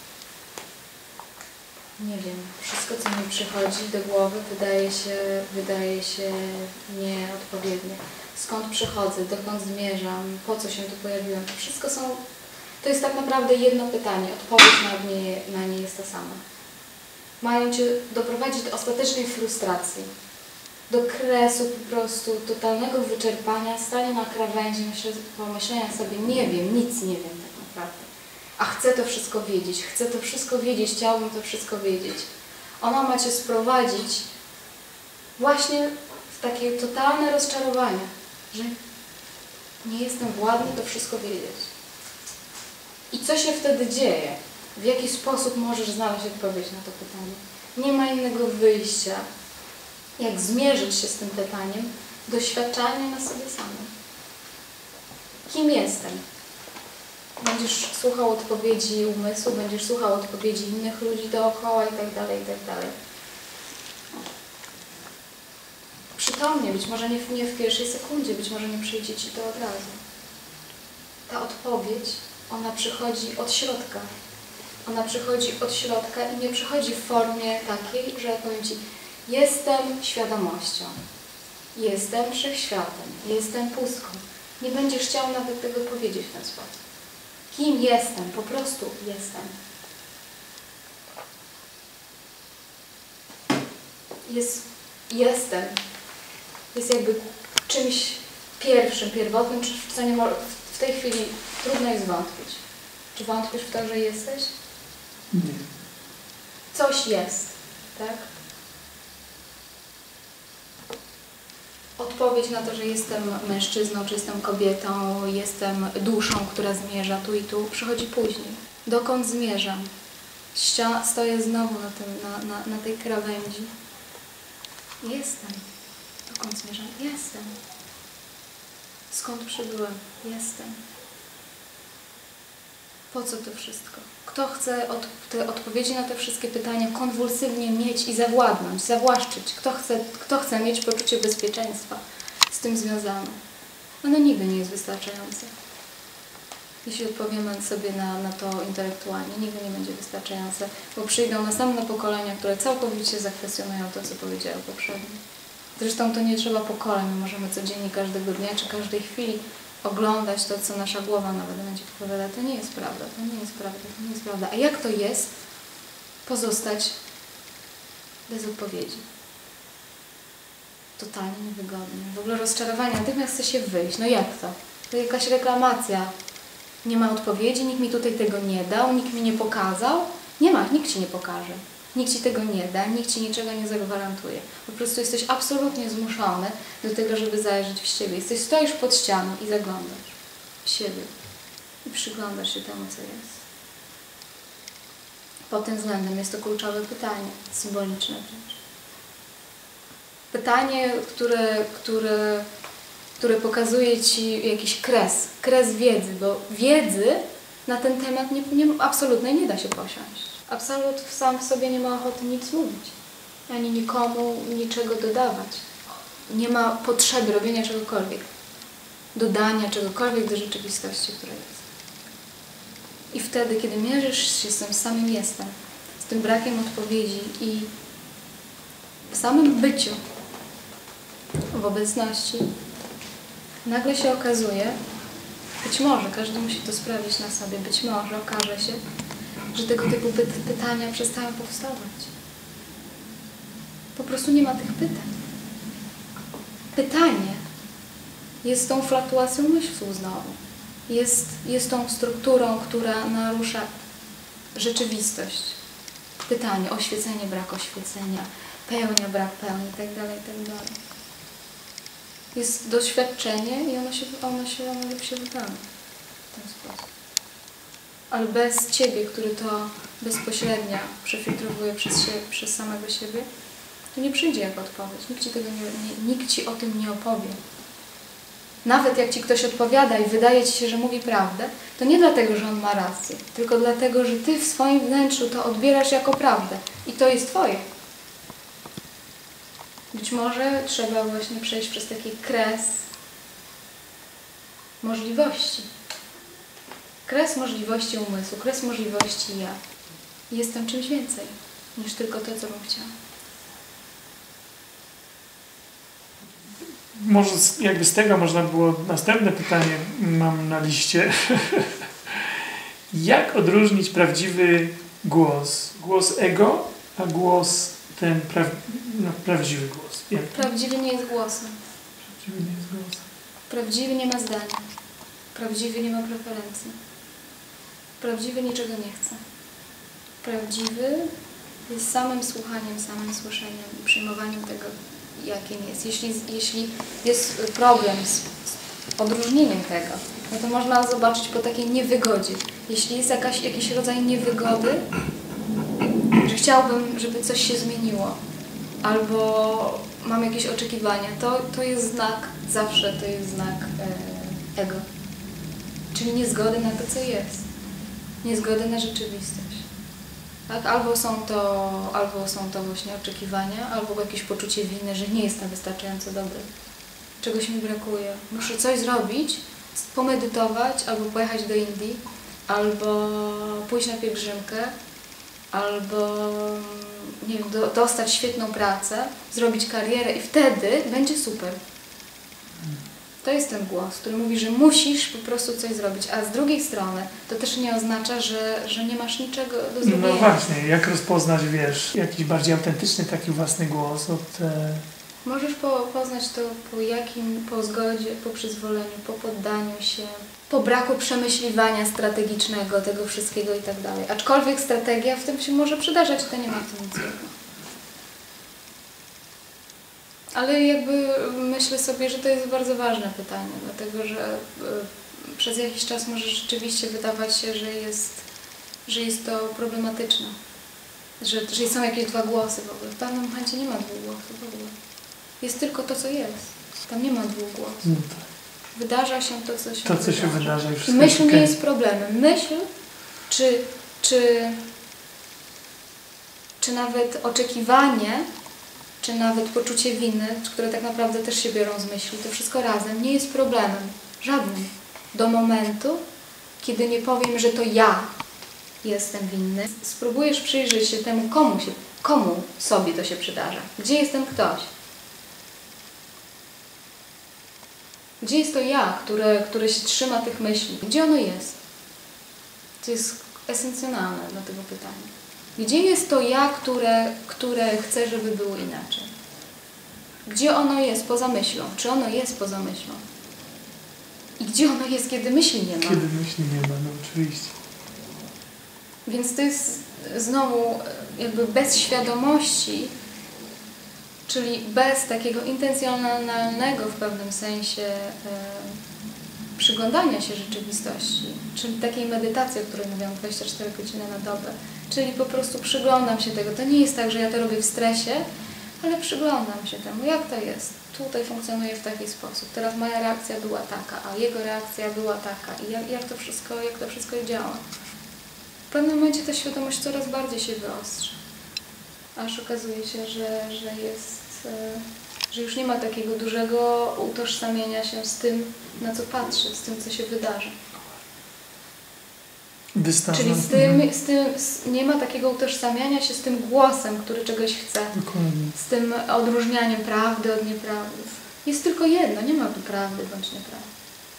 Nie wiem. Wszystko, co mi przychodzi do głowy, wydaje się, wydaje się nieodpowiednie. Skąd przychodzę? Dokąd zmierzam? Po co się tu pojawiłem? To wszystko są... To jest tak naprawdę jedno pytanie. Odpowiedź na nie, na nie jest ta sama. Mają Cię doprowadzić do ostatecznej frustracji. Do kresu po prostu totalnego wyczerpania, stania na krawędzi, pomyślenia sobie, nie wiem, nic nie wiem tak naprawdę. A chcę to wszystko wiedzieć, chcę to wszystko wiedzieć, chciałbym to wszystko wiedzieć. Ona ma Cię sprowadzić właśnie w takie totalne rozczarowanie, że nie jestem władny to wszystko wiedzieć. I co się wtedy dzieje? W jaki sposób możesz znaleźć odpowiedź na to pytanie? Nie ma innego wyjścia, jak zmierzyć się z tym pytaniem, doświadczalnie na sobie samym. Kim jestem? Będziesz słuchał odpowiedzi umysłu, będziesz słuchał odpowiedzi innych ludzi dookoła i tak dalej, i tak dalej. Przy przytomnie, być może nie w, nie w pierwszej sekundzie, być może nie przyjdzie Ci to od razu. Ta odpowiedź, ona przychodzi od środka. Ona przychodzi od środka i nie przychodzi w formie takiej, że powiem Ci, jestem świadomością, jestem wszechświatem, jestem pustką. Nie będziesz chciał nawet tego powiedzieć w ten sposób. Kim jestem? Po prostu jestem. Jest, jestem. Jest jakby czymś pierwszym, pierwotnym, w co nie mo- w tej chwili trudno jest wątpić. Czy wątpisz w to, że jesteś? Nie. Coś jest, tak? Odpowiedź na to, że jestem mężczyzną, czy jestem kobietą, jestem duszą, która zmierza tu i tu, przychodzi później. Dokąd zmierzam? Ścia- stoję znowu na, tym, na, na, na tej krawędzi. Jestem. Dokąd zmierzam? Jestem. Skąd przybyłem? Jestem. Po co to wszystko? Kto chce od, te odpowiedzi na te wszystkie pytania konwulsywnie mieć i zawładnąć, zawłaszczyć? Kto chce, kto chce mieć poczucie bezpieczeństwa z tym związane? Ono nigdy nie jest wystarczające. Jeśli odpowiemy sobie na, na to intelektualnie, nigdy nie będzie wystarczające, bo przyjdą następne pokolenia, które całkowicie zakwestionują to, co powiedziałem poprzednio. Zresztą to nie trzeba pokoleń, my możemy codziennie, każdego dnia czy każdej chwili oglądać to, co nasza głowa nawet będzie odpowiadać. To nie jest prawda, to nie jest prawda, to nie jest prawda. A jak to jest pozostać bez odpowiedzi? Totalnie niewygodnie. W ogóle rozczarowanie, natychmiast chce się wyjść. No jak to? To jakaś reklamacja. Nie ma odpowiedzi, nikt mi tutaj tego nie dał, nikt mi nie pokazał. Nie ma, nikt Ci nie pokaże. Nikt Ci tego nie da, nikt Ci niczego nie zagwarantuje. Po prostu jesteś absolutnie zmuszony do tego, żeby zajrzeć w siebie. Jesteś, stoisz pod ścianą i zaglądasz w siebie. I przyglądasz się temu, co jest. Pod tym względem jest to kluczowe pytanie, symboliczne wręcz. Pytanie, które, które, które pokazuje Ci jakiś kres, kres wiedzy, bo wiedzy na ten temat nie, nie, absolutnie nie da się posiąść. Absolut sam w sobie nie ma ochoty nic mówić, ani nikomu niczego dodawać. Nie ma potrzeby robienia czegokolwiek, dodania czegokolwiek do rzeczywistości, która jest. I wtedy, kiedy mierzysz się z tym samym jestem, z tym brakiem odpowiedzi i w samym byciu, w obecności, nagle się okazuje, być może, każdy musi to sprawdzić na sobie, być może okaże się, że tego typu py- pytania przestają powstawać. Po prostu nie ma tych pytań. Pytanie jest tą fluktuacją myślu znowu. Jest, jest tą strukturą, która narusza rzeczywistość. Pytanie, oświecenie, brak oświecenia, pełnia, brak pełni itd., itd. Jest doświadczenie i ono się, ono się, ono się wypełnia w ten sposób. Ale bez Ciebie, który to bezpośrednio przefiltrowuje przez, się, przez samego siebie, to nie przyjdzie jako odpowiedź. Nikt Ci, tego nie, nie, nikt Ci o tym nie opowie. Nawet jak Ci ktoś odpowiada i wydaje Ci się, że mówi prawdę, to nie dlatego, że on ma rację, tylko dlatego, że Ty w swoim wnętrzu to odbierasz jako prawdę i to jest Twoje. Być może trzeba właśnie przejść przez taki kres możliwości. Kres możliwości umysłu, kres możliwości ja. Jestem czymś więcej niż tylko to, co bym chciała. Może z, jakby z tego można było następne pytanie mam na liście. Jak odróżnić prawdziwy głos? Głos ego, a głos ten pra, no, prawdziwy głos. Jak? Prawdziwy nie jest głosem. Prawdziwy nie jest głosem. Prawdziwy nie ma zdania. Prawdziwy nie ma preferencji. Prawdziwy niczego nie chce. Prawdziwy jest samym słuchaniem, samym słyszeniem i przyjmowaniem tego, jakim jest. Jeśli, jeśli jest problem z, z odróżnieniem tego, no to można zobaczyć po takiej niewygodzie. Jeśli jest jakaś, jakiś rodzaj niewygody, że chciałbym, żeby coś się zmieniło, albo mam jakieś oczekiwania, to, to jest znak, zawsze to jest znak e, ego. Czyli niezgody na to, co jest. Niezgody na rzeczywistość. Tak? Albo są to, albo są to właśnie oczekiwania, albo jakieś poczucie winy, że nie jestem wystarczająco dobry. Czegoś mi brakuje. Muszę coś zrobić, pomedytować, albo pojechać do Indii, albo pójść na pielgrzymkę, albo nie wiem, do, dostać świetną pracę, zrobić karierę i wtedy będzie super. To jest ten głos, który mówi, że musisz po prostu coś zrobić, a z drugiej strony to też nie oznacza, że, że nie masz niczego do zrobienia. No właśnie, jak rozpoznać, wiesz, jakiś bardziej autentyczny taki własny głos od... E... Możesz po, poznać to po jakim, po zgodzie, po przyzwoleniu, po poddaniu się, po braku przemyśliwania strategicznego tego wszystkiego i tak dalej. Aczkolwiek strategia w tym się może przydarzać, to nie ma w tym nic złego. Ale jakby myślę sobie, że to jest bardzo ważne pytanie, dlatego że y, przez jakiś czas może rzeczywiście wydawać się, że jest, że jest to problematyczne. Że, że są jakieś dwa głosy w ogóle. W pewnym momencie nie ma dwóch głosów w ogóle. Jest tylko to, co jest. Tam nie ma dwóch głosów. No tak. Wydarza się to, co się to, co wydarza. się wydarza. I myśl nie jest problemem. Myśl, czy, czy, czy nawet oczekiwanie, czy nawet poczucie winy, które tak naprawdę też się biorą z myśli, to wszystko razem nie jest problemem. Żadnym. Do momentu, kiedy nie powiem, że to ja jestem winny. Spróbujesz przyjrzeć się temu, komu, się, komu sobie to się przydarza. Gdzie jest ten ktoś? Gdzie jest to ja, które, które się trzyma tych myśli? Gdzie ono jest? To jest esencjonalne dla tego pytania. Gdzie jest to ja, które, które chce, żeby było inaczej? Gdzie ono jest poza myślą? Czy ono jest poza myślą? I gdzie ono jest, kiedy myśli nie ma? Kiedy myśli nie ma, no oczywiście. Więc to jest znowu jakby bez świadomości, czyli bez takiego intencjonalnego w pewnym sensie e, przyglądania się rzeczywistości, czyli takiej medytacji, o której mówiłam, dwadzieścia cztery godziny na dobę, czyli po prostu przyglądam się tego. To nie jest tak, że ja to robię w stresie, ale przyglądam się temu, jak to jest. Tutaj funkcjonuje w taki sposób. Teraz moja reakcja była taka, a jego reakcja była taka. I jak, jak, to, wszystko, jak to wszystko działa. W pewnym momencie ta świadomość coraz bardziej się wyostrzy. Aż okazuje się, że, że jest, że już nie ma takiego dużego utożsamienia się z tym, na co patrzy, z tym, co się wydarzy. Dystans. Czyli z tym, z tym z, nie ma takiego utożsamiania się z tym głosem, który czegoś chce. Dokładnie. Z tym odróżnianiem prawdy od nieprawdy. Jest tylko jedno, nie ma tu prawdy bądź nieprawdy.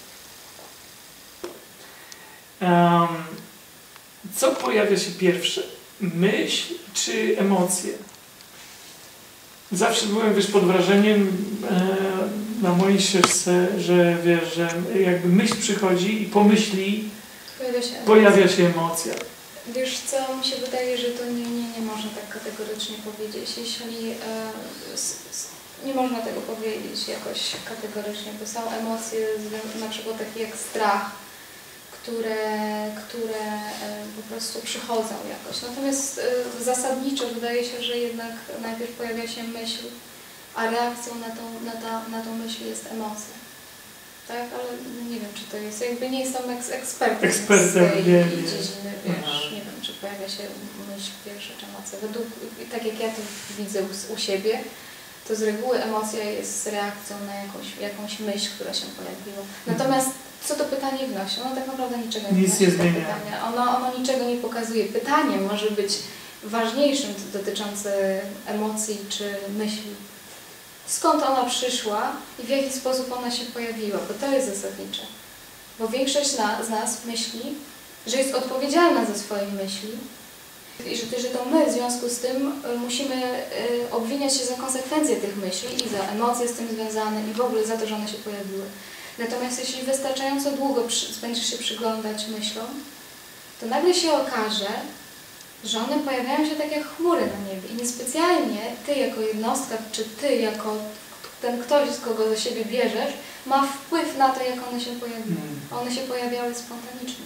Um, co pojawia się pierwsze? Myśl czy emocje? Zawsze byłem, wiesz, pod wrażeniem e, na mojej ścieżce, że wiesz, że jakby myśl przychodzi i po myśli Pojawia się, pojawia się emocja. Wiesz co, mi się wydaje, że to nie, nie, nie można tak kategorycznie powiedzieć. Jeśli e, s, s, nie można tego powiedzieć jakoś kategorycznie, bo są emocje, na przykład takie jak strach, które, które e, po prostu przychodzą jakoś. Natomiast e, zasadniczo wydaje się, że jednak najpierw pojawia się myśl, a reakcją na tą, na ta, na tą myśl jest emocja. Tak, ale nie wiem, czy to jest, jakby nie jestem eks ekspertem, ekspertem z tej nie, dziedziny, wiesz, Aha. nie wiem, czy pojawia się myśl pierwsza, czy emocja. Według, tak jak ja to widzę u, u siebie, to z reguły emocja jest reakcją na jakąś, jakąś myśl, która się pojawiła. Natomiast co to pytanie wnosi? Ono tak naprawdę niczego nie Nic wnosi. nie do zmienia. pytania. Ono, ono niczego nie pokazuje. Pytanie może być ważniejszym dotyczące emocji czy myśli. Skąd ona przyszła i w jaki sposób ona się pojawiła, bo to jest zasadnicze. Bo większość na, z nas myśli, że jest odpowiedzialna za swoje myśli i że, że to my w związku z tym musimy y, obwiniać się za konsekwencje tych myśli i za emocje z tym związane i w ogóle za to, że one się pojawiły. Natomiast jeśli wystarczająco długo przy, będziesz się przyglądać myślom, to nagle się okaże, że one pojawiają się tak jak chmury na niebie i niespecjalnie ty jako jednostka, czy ty jako ten ktoś, z kogo do siebie bierzesz, ma wpływ na to, jak one się pojawiły. One się pojawiały spontanicznie.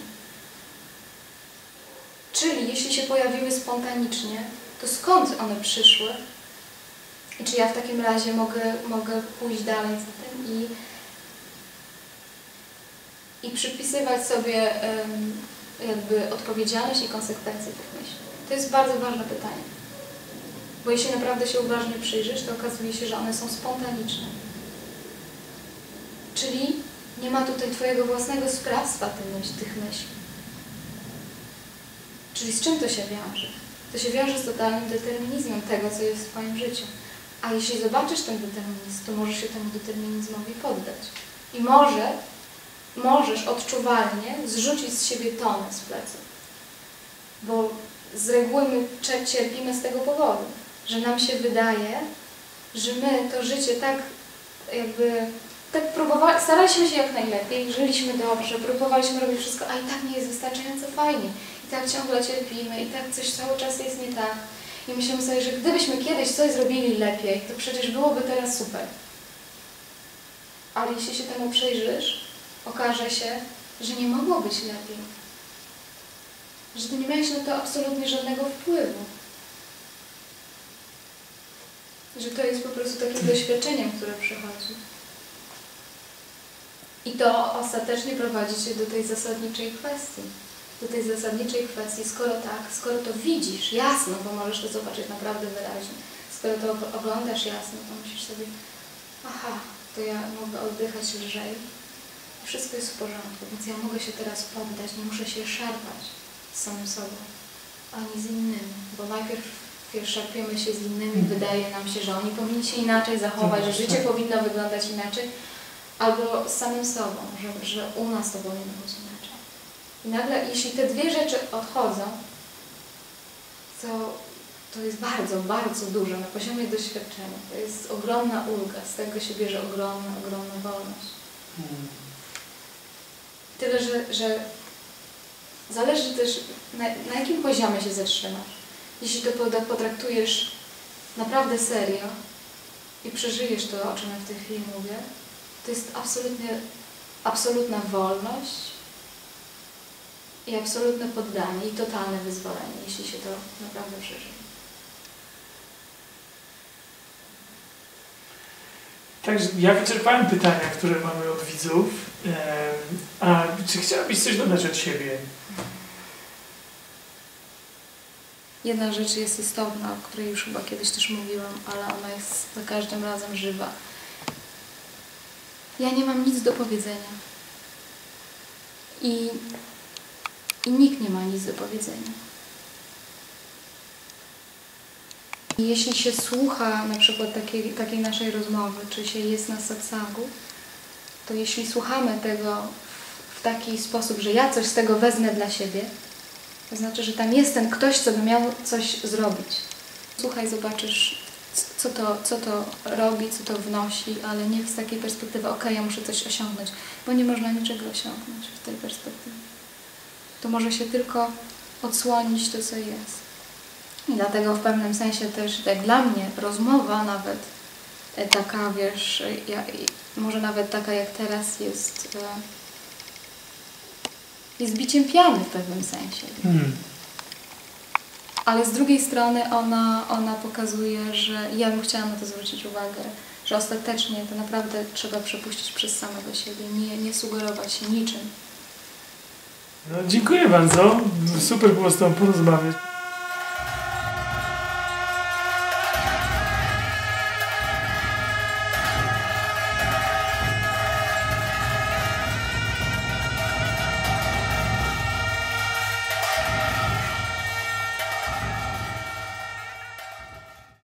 Czyli jeśli się pojawiły spontanicznie, to skąd one przyszły? I czy ja w takim razie mogę, mogę pójść dalej za tym i, i przypisywać sobie um, jakby odpowiedzialność i konsekwencje tych myśli. To jest bardzo ważne pytanie. Bo jeśli naprawdę się uważnie przyjrzysz, to okazuje się, że one są spontaniczne. Czyli nie ma tutaj twojego własnego sprawstwa tych myśli. Czyli z czym to się wiąże? To się wiąże z totalnym determinizmem tego, co jest w twoim życiu. A jeśli zobaczysz ten determinizm, to możesz się temu determinizmowi poddać. I może, możesz odczuwalnie zrzucić z siebie tonę z pleców. Bo z reguły my cierpimy z tego powodu, że nam się wydaje, że my to życie tak jakby, tak próbowali, staraliśmy się jak najlepiej, żyliśmy dobrze, próbowaliśmy robić wszystko, a i tak nie jest wystarczająco fajnie. I tak ciągle cierpimy, i tak coś cały czas jest nie tak. I myślimy sobie, że gdybyśmy kiedyś coś zrobili lepiej, to przecież byłoby teraz super. Ale jeśli się temu przyjrzysz, okaże się, że nie mogło być lepiej. Że ty nie miałeś na to absolutnie żadnego wpływu. Że to jest po prostu takim doświadczeniem, które przychodzi. I to ostatecznie prowadzi cię do tej zasadniczej kwestii. Do tej zasadniczej kwestii, skoro tak, skoro to widzisz jasno, bo możesz to zobaczyć naprawdę wyraźnie, skoro to oglądasz jasno, to myślisz sobie, aha, to ja mogę oddychać lżej, wszystko jest w porządku, więc ja mogę się teraz poddać, nie muszę się szarpać z samym sobą, ani z innymi, bo najpierw wiesz, szarpiemy się z innymi, wydaje nam się, że oni powinni się inaczej zachować, że życie powinno wyglądać inaczej, albo z samym sobą, że, że u nas to powinno być inaczej. I nagle, jeśli te dwie rzeczy odchodzą, to, to jest bardzo, bardzo dużo na poziomie doświadczenia. To jest ogromna ulga, z tego się bierze ogromna, ogromna wolność. Hmm. Tyle, że, że zależy też, na, na jakim poziomie się zatrzymasz. Jeśli to potraktujesz naprawdę serio i przeżyjesz to, o czym ja w tej chwili mówię, to jest absolutnie, absolutna wolność i absolutne poddanie i totalne wyzwolenie, jeśli się to naprawdę przeżyje. Także ja wyczerpałem pytania, które mamy od widzów. A czy chciałabyś coś dodać od siebie? Jedna rzecz jest istotna, o której już chyba kiedyś też mówiłam, ale ona jest za każdym razem żywa. Ja nie mam nic do powiedzenia. I, i nikt nie ma nic do powiedzenia. I jeśli się słucha na przykład takiej, takiej naszej rozmowy, czy się jest na satsangu, to jeśli słuchamy tego w taki sposób, że ja coś z tego wezmę dla siebie, to znaczy, że tam jest ten ktoś, co by miał coś zrobić. Słuchaj, zobaczysz, co to, co to robi, co to wnosi, ale nie z takiej perspektywy, okej, ja muszę coś osiągnąć, bo nie można niczego osiągnąć w tej perspektywie. To może się tylko odsłonić to, co jest. I dlatego w pewnym sensie też, tak dla mnie, rozmowa nawet taka, wiesz, ja, może nawet taka jak teraz jest, jest biciem piany w pewnym sensie. Hmm. Ale z drugiej strony ona, ona pokazuje, że ja bym chciała na to zwrócić uwagę, że ostatecznie to naprawdę trzeba przepuścić przez samego siebie, nie, nie sugerować się niczym. No, dziękuję bardzo. Super było z Tobą porozmawiać.